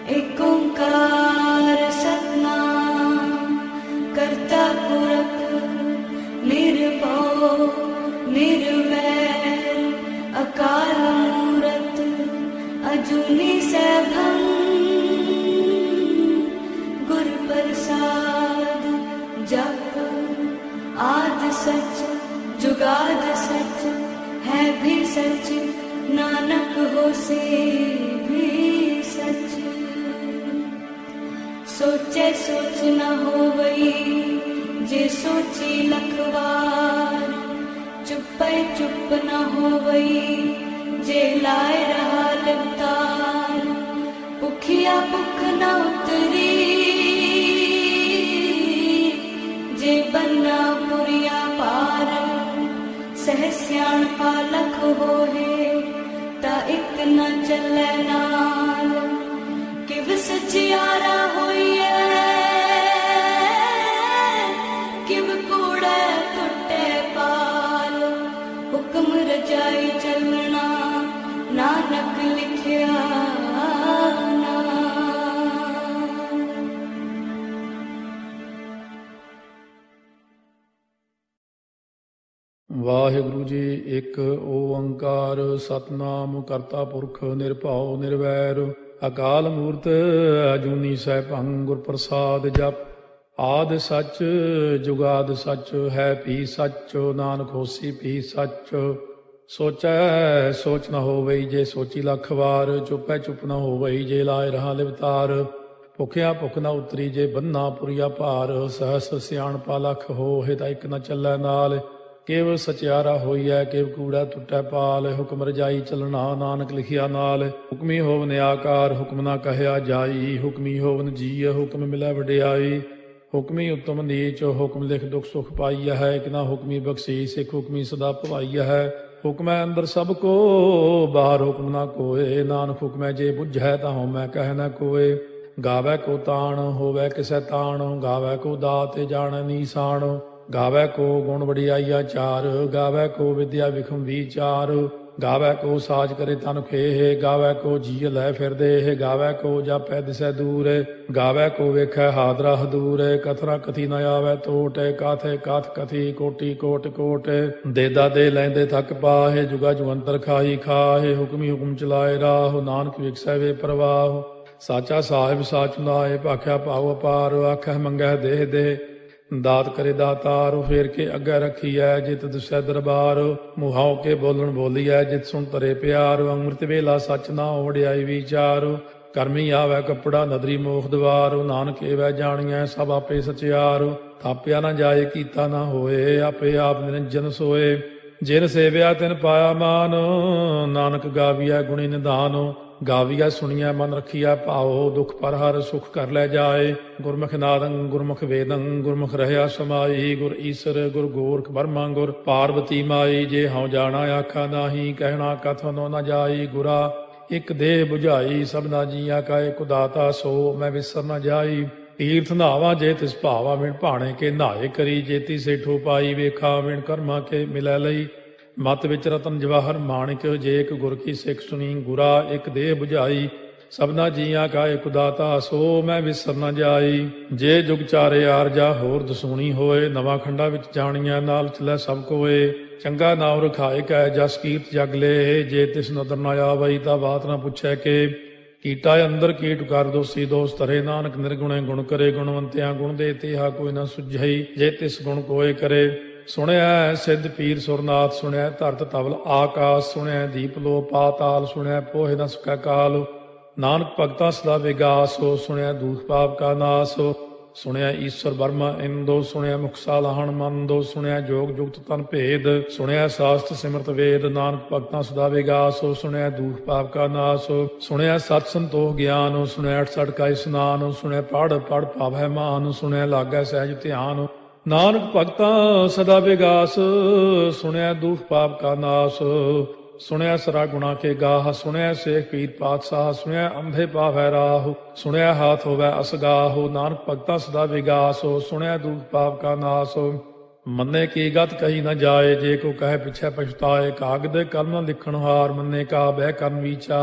एक ओंकार सतनाम करता पुरख निर्भव निर्वैर अकाल मूरत अजूनी सैभं गुर प्रसाद जप आद सच जुगाद सच है भी सच नानक होसे भी सच। सोचे सोच न होवई जे सोची लखवार चुपै चुप न होवई जे लाए रहा लिवतार। भुखिया भुख न उतरी जे बन्ना पुरिया पार। सह सियाणपा लख होए ता इक न चलै नाल। किव सचियारा होइए किव कूड़े टुटे पाल। हुक्म रजाई चलना नानक लिखिया ਵਾਹਿਗੁਰੂ ਜੀ। ਇੱਕ ਓੰਕਾਰ ਸਤਨਾਮ ਕਰਤਾ ਪੁਰਖ ਨਿਰਭਉ ਨਿਰਵੈਰ ਅਕਾਲ ਮੂਰਤ ਅਜੂਨੀ ਸੈਭੰ ਗੁਰ ਪ੍ਰਸਾਦ ਜਪ। ਆਦਿ ਸੱਚ ਜੁਗਾਦ ਸੱਚ ਹੈ ਭੀ ਸੱਚ ਨਾਨਕ ਹੋਸੀ ਭੀ ਸੱਚ। ਸੋਚੈ ਸੋਚ ਨ ਹੋਵਈ ਜੇ ਸੋਚੀ ਲੱਖ ਵਾਰ। ਚੁੱਪੈ ਚੁੱਪ ਨ ਹੋਵਈ ਜੇ ਲਾਏ ਰਹਾ ਲਿਵਤਾਰ। ਭੁਖਿਆ ਭੁਖ ਨ ਉਤਰੀ ਜੇ ਬੰਨਾ ਪੁਰੀਆ ਭਾਰ। ਸਹਸ ਸਿਆਣਪਾ ਲਖ ਹੋਏ ਤਾਂ ਇੱਕ ਨ ਚੱਲੈ ਨਾਲ। ਕੇਵ ਸਚਿਆਰਾ ਹੋਈਐ ਕੇਵ ਕੂੜਾ ਟੁੱਟੈ ਪਾਲ। ਹੁਕਮ ਰਜਾਈ ਚਲਣਾ ਨਾਨਕ ਲਿਖਿਆ ਨਾਲ। ਹੁਕਮੀ ਹੋਵਨ ਆਕਾਰ ਹੁਕਮ ਨਾ ਕਹਿਆ ਜਾਈ। ਹੁਕਮੀ ਹੋਵਨ ਜੀਅ ਹੁਕਮ ਮਿਲੈ ਵਡਿਆਈ। ਹੁਕਮੀ ਉੱਤਮ ਨੀਚ ਹੁਕਮ ਲਿਖ ਦੁਖ ਸੁਖ ਪਾਈਆ ਹੈ। ਇੱਕ ਨਾ ਹੁਕਮੀ ਬਖਸ਼ੀਸ ਇੱਕ ਹੁਕਮੀ ਸਦਾ ਭਵਾਈਆ ਹੈ। ਹੁਕਮੈ ਅੰਦਰ ਸਭ ਕੋ ਬਾਹਰ ਹੁਕਮ ਨਾ ਕੋਏ। ਨਾਨਕ ਹੁਕਮੈ ਜੇ ਬੁੱਝੈ ਤਾਂ ਹਉਮੈ ਕਹਿ ਨਾ ਕੋਏ। ਗਾਵੈ ਕੋ ਤਾਣ ਹੋਵੈ ਕਿਸੈ ਤਾਣ। ਗਾਵੈ ਕੋ ਦਾਤ ਜਾਣੈ ਨੀਸਾਨ। ਗਾਵੈ ਕੋ ਗੁਣ ਵਡਿਆਈਆ ਚਾਰ। ਗਾਵੈ ਕੋ ਵਿਦਿਆ ਵਿਖਮ ਵਿਚਾਰ। ਗਾਵੈ ਕੋ ਸਾਜ ਕਰੇ ਤਨ ਖੇਹ। ਗਾਵੈ ਕੋ ਜੀਅ ਲੈ ਫਿਰਦੇ। ਗਾਵੈ ਕੋ ਜਾਪੈ ਦਿਸੈ ਦੂਰ। ਗਾਵੈ ਕੋ ਵੇਖੈ ਹਾਦਰਾ ਹਦੂਰ। ਕਥਨਾ ਕਥੀ ਨ ਆਵੈ ਟੋਟ। ਕਾਥੇ ਕਾਥ ਕਥੀ ਕੋਟੀ ਕੋਟ ਕੋਟ। ਦੇਦਾ ਦੇ ਲੈਂਦੇ ਥੱਕ ਪਾਹੇ। ਜੁਗਾ ਜੁਗੰਤਰ ਖਾਹੀ ਖਾਹੇ। ਹੁਕਮੀ ਹੁਕਮ ਚਲਾਏ ਰਾਹ ਨਾਨਕ ਵਿਖਸੈ ਵੇ ਪ੍ਰਵਾਹ। ਸਾਚਾ ਸਾਹਿਬ ਸਾਚ ਨਾਏ ਭਾਖਿਆ ਭਾਉ ਅਪਾਰ। ਆਖੈ ਮੰਗੈ ਦੇਹ ਦੇ ਦਾਤ ਕਰੇ ਦਾਤਾਰ। ਫੇਰ ਕੇ ਅੱਗੇ ਰੱਖੀਐ ਜਿਤ ਦੁਸੈ ਦਰਬਾਰ। ਮੁਹਾਉ ਕੇ ਬੋਲਣ ਬੋਲੀਐ ਜਿਤ ਸੁਣ ਤਰੇ ਪਿਆਰ। ਅੰਮ੍ਰਿਤ ਵੇਲਾ ਸੱਚ ਨਾ ਵਡਿਆਈ ਵਿਚਾਰ। ਕਰਮੀ ਆਵੈ ਕੱਪੜਾ ਨਦਰੀ ਮੋਖ ਦਵਾਰ। ਨਾਨਕ ਏਵੈ ਜਾਣੀਐ ਸਭ ਆਪੇ ਸਚਿਆਰ। ਥਾਪਿਆ ਨਾ ਜਾਏ ਕੀਤਾ ਨਾ ਹੋਏ ਆਪੇ ਆਪ ਨਿਰੰਜਨ ਸੋਏ। ਜਿਨ ਸੇਵਿਆ ਤਿਨ ਪਾਇਆ ਮਾਨ ਨਾਨਕ ਗਾਵੀਐ ਗੁਣੀ ਨਿਧਾਨ। ਗਾਵੀਐ ਸੁਣੀਐ ਮਨ ਰੱਖੀਐ ਭਾਉ ਦੁਖ ਪਰ ਹਰ ਸੁਖ ਕਰ ਲੈ ਜਾਏ। ਗੁਰਮੁਖ ਨਾਦੰ ਗੁਰਮੁਖ ਵੇਦੰ ਗੁਰਮੁਖ ਰਹਿਆ ਸਮਾਈ। ਗੁਰ ਈਸਰ ਗੁਰ ਗੋਰਖ ਬਰਮਾ ਗੁਰ ਪਾਰਬਤੀ ਮਾਈ। ਜੇ ਹਉ ਜਾਣਾ ਆਖਾ ਨਾਹੀ ਕਹਿਣਾ ਕਥਨੋ ਨ ਜਾਈ। ਗੁਰਾ ਇੱਕ ਦੇਹ ਬੁਝਾਈ ਸਭਨਾ ਜੀਆ ਕਾ ਇਕ ਦਾਤਾ। ਸੋ ਮੈਂ ਵਿਸਰ ਨ ਜਾਈ। ਤੀਰਥ ਨਾਵਾ ਜੇ ਤਿਸ ਭਾਵਾ ਵਿਣ ਭਾਣੇ ਕੇ ਨਾਏ ਕਰੀ। ਜੇਤੀ ਸੇਠੋ ਪਾਈ ਵੇਖਾ ਵਿਣ ਕਰਮਾ ਕੇ ਮਿਲੈ ਲਈ। ਮਤ ਵਿੱਚ ਰਤਨ ਜਵਾਹਰ ਮਾਣਿਕ ਜੇ ਇੱਕ ਗੁਰ ਕੀ ਸਿੱਖ ਸੁਣੀ। ਗੁਰਾ ਇੱਕ ਦੇਹ ਬੁਝਾਈ ਸਭਨਾ ਜੀਆਂ ਕਾ ਇਕ ਦਾਤਾ। ਸੋ ਮੈਂ ਵਿਸਰ ਨ ਜਾਈ। ਜੇ ਜੁਗ ਚਾਰੇ ਆਰਜਾ ਹੋਰ ਦਸੂਣੀ ਹੋਏ। ਨਵਾਂ ਖੰਡਾ ਵਿੱਚ ਜਾਣੀਆਂ ਨਾਲ ਚਲੈ ਸਭ ਕੋਏ। ਚੰਗਾ ਨਾਮ ਰਖਾਏ ਕੈ ਜਸ ਕੀਰਤ ਜਗ ਲੇ। ਜੇ ਤਿਸ ਨਦਰ ਨ ਆਵਈ ਤਾਂ ਬਾਤ ਨਾ ਪੁੱਛੈ ਕੇ। ਕੀਟਾ ਅੰਦਰ ਕੀਟ ਕਰ ਦੋਸੀ ਦੋਸ ਧਰੇ। ਨਾਨਕ ਨਿਰਗੁਣੇ ਗੁਣ ਕਰੇ। ਗੁਣਵੰਤਿਆਂ ਗੁਣ ਦੇ ਤੇਹਾ ਕੋਈ ਨਾ ਸੁਝਈ। ਜੇ ਤਿਸ ਗੁਣ ਕੋਏ ਕਰੇ। ਸੁਣਿਆ ਸਿੱਧ ਪੀਰ ਸੁਰਨਾਥ। ਸੁਣਿਆ ਧਰਤ ਤਵਲ ਆਕਾਸ। ਸੁਣਿਆ ਦੀਪ ਲੋ ਪਾਤਾਲ। ਸੁਣਿਆ ਪੋਹੇ ਨ ਸਕੈ ਕਾਲ। ਨਾਨਕ ਭਗਤਾਂ ਸਦਾ ਵਿਗਾਸ। ਸੁਣਿਆ ਦੂਖ ਪਾਪ ਕਾ ਨਾਸ। ਸੁਣਿਆ ਈਸ਼ਵਰ ਬਰਮਾ ਇੰਦੋ। ਸੁਣਿਆ ਮੁਖ ਸਾਲਾਹਣ ਮੰਦੋ। ਸੁਣਿਆ ਜੋਗ ਜੁਗਤ ਤਨ ਭੇਦ। ਸੁਣਿਆ ਸਾਸਤ ਸਿਮਰਤ ਵੇਦ। ਨਾਨਕ ਭਗਤਾਂ ਸਦਾ ਵਿਗਾਸ। ਸੁਣਿਆ ਦੂਖ ਪਾਪ ਕਾ ਨਾਸ। ਸੁਣਿਆ ਸਤ ਸੰਤੋਖ ਗਿਆਨ। ਸੁਣਿਆ 68 ਕਾ ਇਸਨਾਨ। ਸੁਣਿਆ ਪੜ ਪੜ ਭਾਵੈ ਮਾਨ। ਸੁਣਿਆ ਲਾਗੈ ਸਹਿਜ ਧਿਆਨ। ਨਾਨਕ ਭਗਤਾਂ ਸਦਾ ਵਿਗਾਸ। ਸੁਣਿਆ ਦੁਖ ਪਾਪ ਕਾ ਨਾਸ। ਸੁਣਿਆ ਸਰਾ ਗੁਣਾ ਕੇ ਗਾਹ। ਸੁਣਿਆ ਸੇਖ ਪੀਰ ਪਾਤਸ਼ਾਹ। ਸੁਣਿਆ ਅੰਧੇ ਪਾਵੈ ਰਾਹ। ਸੁਣਿਆ ਹਾਥ ਹੋਵੈ ਅਸਗਾਹ। ਨਾਨਕ ਭਗਤਾਂ ਸਦਾ ਵਿਗਾਸ। ਸੁਣਿਆ ਦੁਖ ਪਾਪ ਕਾ ਨਾਸ। ਮੰਨੇ ਕੀ ਗਤ ਕਹੀ ਨ ਜਾਏ। ਜੇ ਕੋ ਕਹੇ ਪਿਛੈ ਪਛਤਾਏ। ਕਾਗਦ ਕਲਮ ਲਿਖਣ ਹਾਰ। ਮੰਨੇ ਕਾ ਬਹਿ ਕਰਨ ਵਿਚਾਰ।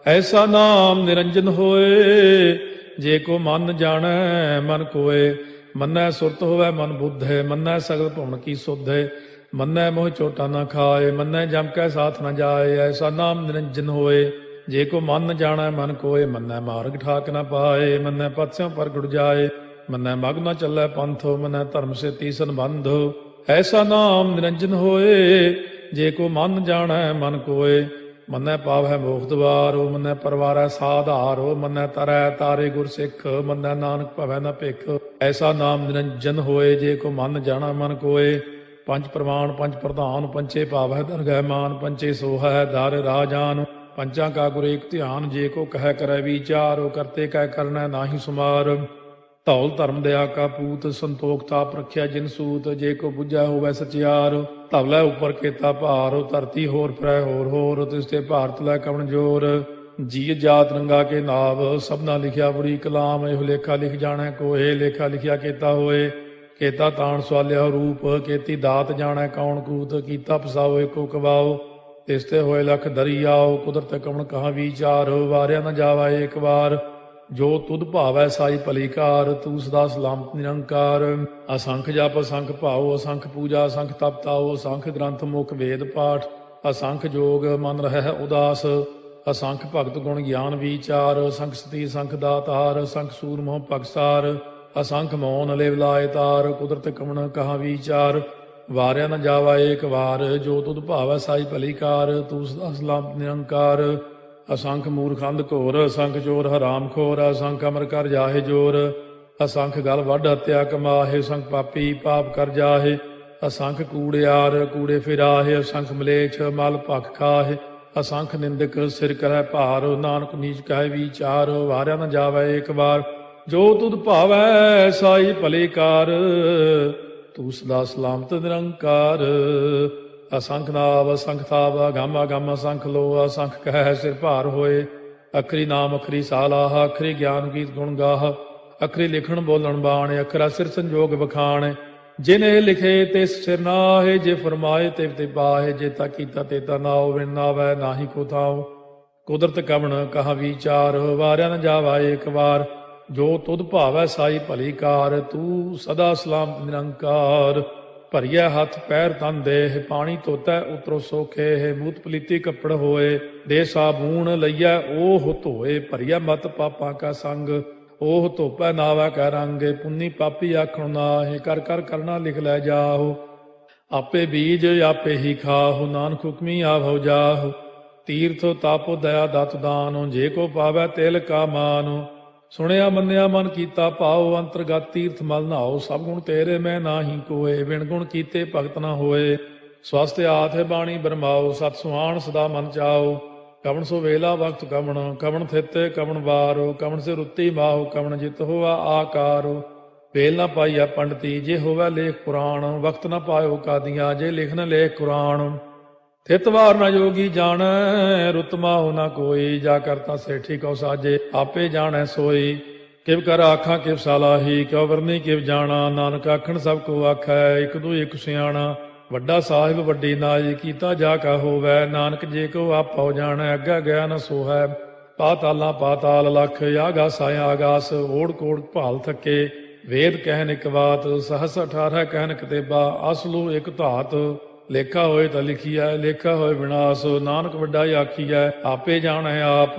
ਐਸਾ ਨਾਮ ਨਿਰੰਜਨ ਹੋਏ, ਜੇ ਕੋ ਮਨ ਜਾਣੈ ਮਨ ਕੋਏ। ਮੰਨੈ ਸੁਰਤ ਹੋਵੈ ਮਨ ਬੁੱਧ ਹੈ, ਮੰਨੈ ਸਗਲ ਭਵਨ ਕੀ ਸੁਧ ਹੈ। ਮੰਨੈ ਮੋਹ ਚੋਟਾ ਨਾ ਖਾਏ, ਮੰਨੈ ਜਮ ਕੈ ਸਾਥ ਨ ਜਾਏ। ਐਸਾ ਨਾਮ ਨਿਰੰਜਨ ਹੋਏ, ਜੇ ਕੋ ਮਨ ਜਾਣੈ ਮਨ ਕੋਏ। ਮੰਨੈ ਮਾਰਗ ਠਾਕ ਨ ਪਾਏ, ਮੰਨੈ ਪਥ ਸਿਉ ਪ੍ਰਗਟ ਜਾਏ। ਮੰਨੈ ਮਗ ਨ ਚੱਲੈ ਪੰਥ, ਮੰਨੈ ਧਰਮ ਸੇਤੀ ਸੰਬੰਧ। ਐਸਾ ਨਾਮ ਨਿਰੰਜਨ ਹੋਏ, ਜੇ ਕੋ ਮਨ ਜਾਣੈ ਮਨ ਕੋਏ। ਮੰਨੈ ਪਾਵੈ ਮੋਖ ਦੁਆਰੋ, ਮੰਨੈ ਪਰਵਾਰੈ ਸਾਧਾਰੋ। ਮੰਨੈ ਤਰੈ ਤਾਰੇ ਗੁਰ ਸਿੱਖ, ਮੰਨੈ ਨਾਨਕ ਭਵੈ ਨ ਭਿਖ। ਐਸਾ ਨਾਮ ਨਿਰੰਜਨ ਹੋਏ, ਜੇ ਕੋ ਮਨ ਜਾਣੈ ਮਨ ਕੋਏ। ਪੰਜ ਪ੍ਰਮਾਣ ਪੰਜ ਪ੍ਰਧਾਨ, ਪੰਚੇ ਭਾਵੈ ਦਰਗਹਿ ਮਾਨ। ਪੰਚੇ ਸੋਹੈ ਦਰ ਰਾਜਾਨ, ਪੰਚਾਂ ਕਾ ਗੁਰ ਏਕ ਧਿਆਨ। ਜੇ ਕੋ ਕਹਿ ਕਰੈ ਵਿਚਾਰੋ, ਕਰਤੇ ਕਹਿ ਕਰਨੈ ਨਾਹੀ ਸੁਮਾਰ। ਧੌਲ ਧਰਮ ਦਇਆ ਕਾ ਪੂਤ, ਸੰਤੋਖ ਤਾਪ ਰੱਖਿਆ ਜਿਨ ਸੂਤ। ਜੇ ਕੋ ਬੁੱਝੈ ਹੋਵੈ ਸਚਿਆਰ, ਧਵਲੇ ਉੱਪਰ ਕੇਤਾ ਭਾਰ। ਧਰਤੀ ਹੋਰ ਫਿਰੈ ਹੋਰ ਹੋਰ, ਤਿਸ ਤੇ ਭਾਰਤ ਲੈ ਕਵਣ ਜੋਰ। ਜੀ ਜਾਤ ਰੰਗਾ ਕੇ ਨਾਵ, ਸਭਨਾ ਲਿਖਿਆ ਬੁਰੀ ਕਲਾਮ। ਇਹੋ ਲੇਖਾ ਲਿਖ ਜਾਣੈ ਕੋਏ, ਲੇਖਾ ਲਿਖਿਆ ਕੇਤਾ ਹੋਏ। ਕੇਤਾ ਤਾਣ ਸਵਾਲਿਆ ਰੂਪ, ਕੀਤੀ ਦਾਤ ਜਾਣੈ ਕੌਣ ਕੂਤ। ਕੀਤਾ ਪਸਾਓ ਏਕੋ ਕਵਾਓ, ਤਿਸ ਤੇ ਹੋਏ ਲਖ ਦਰਿਆਓ। ਕੁਦਰਤ ਕਵਣ ਕਹਾ ਵਿਚਾਰ, ਵਾਰਿਆ ਨ ਜਾਵਾ ਏਕ ਵਾਰ। ਜੋ ਤੁਧ ਭਾਵੈ ਸਾਈ ਭਲੀ ਕਾਰ, ਤੂੰ ਸਦਾ ਸਲਾਮਤ ਨਿਰੰਕਾਰ। ਅਸੰਖ ਜਪ ਅਸੰਖ ਭਾਉ, ਅਸੰਖ ਪੂਜਾ ਅਸੰਖ ਤਪ ਤਾਉ। ਅਸੰਖ ਗ੍ਰੰਥ ਮੁਖ ਵੇਦ ਪਾਠ, ਅਸੰਖ ਜੋਗ ਮਨ ਰਹਿ ਉਦਾਸ। ਅਸੰਖ ਭਗਤ ਗੁਣ ਗਿਆਨ ਵਿਚਾਰ, ਅਸੰਖ ਸਤੀ ਅਸੰਖ ਦਾਤਾਰ। ਅਸੰਖ ਸੂਰ ਮੋਹ ਪਗਸਾਰ, ਅਸੰਖ ਮੌਨ ਲਿਵ ਲਾਇ ਤਾਰ। ਕੁਦਰਤ ਕਵਣ ਕਹਾ ਵਿਚਾਰ, ਵਾਰਿਆ ਨ ਜਾਵਾ ਏਕ ਵਾਰ। ਜੋ ਤੁਧ ਭਾਵੈ ਸਾਈ ਭਲੀ ਕਾਰ, ਤੂੰ ਸਦਾ ਸਲਾਮਤ ਨਿਰੰਕਾਰ। ਅਸੰਖ ਮੂਰਖ ਅੰਧ ਘੋਰ, ਅਸੰਖ ਚੋਰ ਹਰਾਮ ਖੋਰ। ਅਸੰਖ ਅਮਰ ਕਰ ਜਾਹੇ ਜੋਰ, ਅਸੰਖ ਗਲ ਵੱਢ ਹੱਤਿਆ ਕਮਾਹੇ। ਅਸੰਖ ਪਾਪੀ ਪਾਪ ਕਰ ਜਾਹੇ, ਅਸੰਖ ਕੂੜਿਆਰ ਕੂੜੇ ਫਿਰਾਹੇ। ਅਸੰਖ ਮਲੇਛ ਮਲ ਭਖ ਖਾਹੇ, ਅਸੰਖ ਨਿੰਦਕ ਸਿਰ ਕਰੈ ਭਾਰ। ਨਾਨਕ ਨੀਚ ਕਹਿ ਵਿਚਾਰ, ਵਾਰਿਆ ਨ ਜਾਵੈ ਏਕ ਵਾਰ। ਜੋ ਤੁਧ ਭਾਵੈ ਸਾਈ ਭਲੀ ਕਾਰ, ਤੂੰ ਸਦਾ ਸਲਾਮਤ ਨਿਰੰਕਾਰ। ਅਸੰਖ ਨਾਵ ਅਸੰਖ ਥਾਵ, ਅਗੰਮ ਅਗੰਮ ਅਸੰਖ ਲੋ। ਅਸੰਖ ਕਹਿ ਸਿਰ ਭਾਰ ਹੋਏ, ਅਖਰੀ ਨਾਮ ਅਖਰੀ ਸਾਲਾਹ। ਅਖਰੀ ਗਿਆਨ ਗੀਤ ਗੁਣ ਗਾਹ, ਅਖਰੀ ਲਿਖਣ ਬੋਲਣ ਬਾਣ। ਅਖਰਾ ਸਿਰ ਸੰਜੋਗ ਬਖਾਣ, ਜਿਨੇ ਲਿਖੇ ਤਿਸ ਸਿਰ ਨਾਹੇ। ਜੇ ਫਰਮਾਏ ਤਿਵ ਤੇ ਪਾਹੇ, ਜੇ ਤਾ ਕੀਤਾ ਤੇ ਤਾ ਨਾਉ। ਵਿਣ ਨਾਵੈ ਨਾਹੀ ਕੋ ਥਾਉ, ਕੁਦਰਤ ਕਵਣ ਕਹਾ ਵਿਚਾਰ। ਵਾਰਿਆ ਨ ਜਾਵਾ ਏਕ ਵਾਰ, ਜੋ ਤੁਧ ਭਾਵੈ ਸਾਈ ਭਲੀ ਕਾਰ। ਤੂੰ ਸਦਾ ਸਲਾਮਤ ਨਿਰੰਕਾਰ। ਭਰੀਐ ਹੱਥ ਪੈਰ ਤਨ ਦੇਹ, ਪਾਣੀ ਧੋਤੈ ਉਤਰੋ ਸੋਖੇ। ਮੂਤ ਪਲੀਤੀ ਕੱਪੜ ਹੋਏ, ਦੇ ਸਾਬੂਣ ਲਈਐ ਓਹ ਧੋਏ। ਭਰੀਐ ਮਤ ਪਾਪਾਂ ਕਾ ਸੰਗ, ਓਹ ਧੋਪੈ ਨਾਵੈ ਕੈ ਰੰਗ। ਪੁੰਨੀ ਪਾਪੀ ਆਖਣ ਨਾਹਿ, ਕਰ ਕਰ ਕਰਨਾ ਲਿਖ ਲੈ ਜਾਹੋ। ਆਪੇ ਬੀਜ ਆਪੇ ਹੀ ਖਾਹੋ, ਨਾਨਕ ਹੁਕਮੀ ਆਭਉ ਜਾਹੋ। ਤੀਰਥ ਤਾਪੋ ਦਇਆ ਦਤ ਦਾਨੋ, ਜੇ ਕੋ ਪਾਵੈ ਤਿਲ ਕਾ ਮਾਨੋ। ਸੁਣਿਆ ਮੰਨਿਆ ਮਨ ਕੀਤਾ ਭਾਉ, ਅੰਤਰਗਤ ਤੀਰਥ ਮਲ ਨਹਾਉ। ਸਭ ਗੁਣ ਤੇਰੇ ਮੈਂ ਨਾਹੀ ਕੋਏ, ਬਿਨ ਗੁਣ ਕੀਤੇ ਭਗਤ ਨ ਹੋਏ। ਸਵਸਤ ਆਥ ਬਾਣੀ ਬਰਮਾਓ, ਸਤ ਸੁਹਾਣ ਸਦਾ ਮਨ ਚਾਓ। ਕਵਣ ਸੋ ਵੇਲਾ ਵਕਤ ਕਵਣ, ਕਵਣ ਥਿਤੇ ਕਵਣ ਵਾਰੋ। ਕਵਣ ਸੇ ਰੁੱਤੀ ਮਾਹੋ, ਕਵਣ ਜਿਤ ਹੋਆ ਆਕਾਰੋ। ਵੇਲ ਨਾ ਪਾਈਆ ਪੰਡਤੀ, ਜੇ ਹੋਵੈ ਲੇਖ ਪੁਰਾਣ। ਵਕਤ ਨ ਪਾਇਓ ਕਾਦੀਆਂ, ਜੇ ਲਿਖਨ ਲੇਖ ਕੁਰਾਨ। ਥਿਤ ਵਾਰ ਨ ਜੋਗੀ ਜਾਣੈ, ਰੁੱਤ ਮਾਹੁ ਨ ਕੋਈ। ਜਾ ਕਰਤਾ ਸੇਠੀ ਕਉ ਸਾਜੇ, ਆਪੇ ਜਾਣੈ ਸੋਈ। ਕਿਵ ਕਰ ਆਖਾਂ ਕਿਵ ਸਾਲਾਹੀ, ਕਿਉ ਵਰਨੀ ਕਿਵ ਜਾਣਾ। ਨਾਨਕ ਆਖਣ ਸਭ ਕੋ ਆਖੈ, ਇਕ ਦੂ ਇਕ ਸਿਆਣਾ। ਵੱਡਾ ਸਾਹਿਬ ਵੱਡੀ ਨਾਈ, ਕੀਤਾ ਜਾ ਕਾ ਹੋਵੈ। ਨਾਨਕ ਜੇ ਕੋ ਆਪਉ ਜਾਣੈ, ਅੱਗਾ ਗਿਆ ਨ ਸੋਹੈ। ਪਾਤਾਲਾਂ ਪਾਤਾਲ ਲਖ, ਆਗਾਸ ਆਗਾਸ। ਓੜ ਕੋੜ ਭਾਲ ਥੱਕੇ, ਵੇਦ ਕਹਿਨ ਇਕ ਬਾਤ। ਸਹਸ 18 ਕਹਿਨ ਕਿਤੇਬਾ, ਅਸਲੂ ਇਕ ਧਾਤ। ਲੇਖਾ ਹੋਏ ਤਾਂ ਲਿਖੀਐ, ਲੇਖਾ ਹੋਏ ਵਿਨਾਸ਼। ਨਾਨਕ ਵੱਡਾ ਆਖੀਐ, ਆਪੇ ਜਾਣੈ ਆਪ।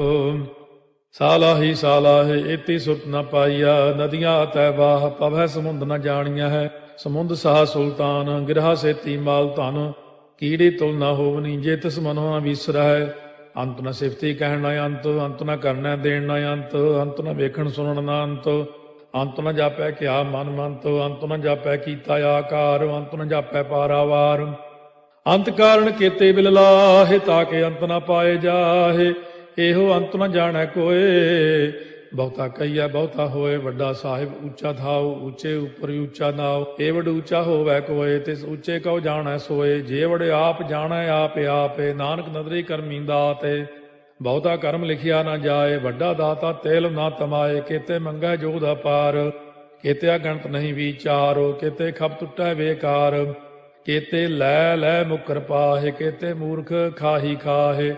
ਸਾਲਾਹੀ ਸਾਲਾਹੇ, ਏਤੀ ਸੁਰਤ ਨ ਪਾਈਆ। ਨਦੀਆਂ ਅਤੈ ਵਾਹ, ਪਵੈ ਸਮੁੰਦ ਨ ਜਾਣੀਆਂ ਹੈ। ਸਮੁੰਦ ਸਾਹ ਸੁਲਤਾਨ, ਗਿਰਹਾ ਸੇਤੀ ਮਾਲ ਧਨ। ਕੀੜੀ ਤੁਲ ਨ ਹੋਵਨੀ, ਜੇ ਤਿਸ ਮਨੋ ਨ ਵਿਸਰੈ। ਅੰਤ ਨ ਸਿਫਤੀ ਕਹਿਣ ਨ ਅੰਤ, ਅੰਤ ਨ ਕਰਨੈ ਦੇਣ ਨ ਅੰਤ। ਅੰਤ ਨ ਵੇਖਣ ਸੁਣਨ ਨ ਅੰਤ, ਅੰਤ ਨ ਜਾਪੈ ਕਿਆ ਮਨ ਮੰਤ। ਅੰਤ ਨ ਜਾਪੈ ਕੀਤਾ ਆਕਾਰ, ਅੰਤ ਨ ਜਾਪੈ ਪਾਰਾਵਾਰ। ਅੰਤ ਕਾਰਨ ਕੀਤੇ ਬਿਲ ਲਾਹੇ, ਤਾਕੇ ਅੰਤ ਨ ਪਾਏ ਜਾਹੇ। ਇਹੋ ਅੰਤ ਨ ਜਾਣੈ ਕੋਏ, ਬਹੁਤਾ ਕਹੀਐ ਬਹੁਤਾ ਹੋਏ। ਵੱਡਾ ਸਾਹਿਬ ਉੱਚਾ ਥਾਉ, ਉੱਚੇ ਉੱਪਰ ਉੱਚਾ ਨਾਉ। ਇਹ ਵਡ ਉੱਚਾ ਹੋਵੈ ਕੋਏ, ਤਿਸ ਉੱਚੇ ਕਉ ਜਾਣੈ ਸੋਏ। ਜੇ ਵਡ ਆਪ ਜਾਣੈ ਆਪੇ ਆਪੇ, ਨਾਨਕ ਨਦਰੀ ਕਰਮੀ ਦਾਤੇ। ਬਹੁਤਾ ਕਰਮ ਲਿਖਿਆ ਨਾ ਜਾਏ, ਵੱਡਾ ਦਾਤਾ ਤੇਲ ਨਾ ਤਮਾਏ। ਕੇਤੇ ਮੰਗੈ ਜੋਧ ਅਪਾਰ, ਕੇਤਿਆ ਗਣਤ ਨਹੀਂ ਵਿਚਾਰੋ। ਕੇਤੇ ਖਪ ਟੁੱਟੈ ਬੇਕਾਰ, ਕੇਤੇ ਲੈ ਲੈ ਮੁਕਰ ਪਾਹੇ। ਕੇਤੇ ਮੂਰਖ ਖਾਹੀ ਖਾਹੇ,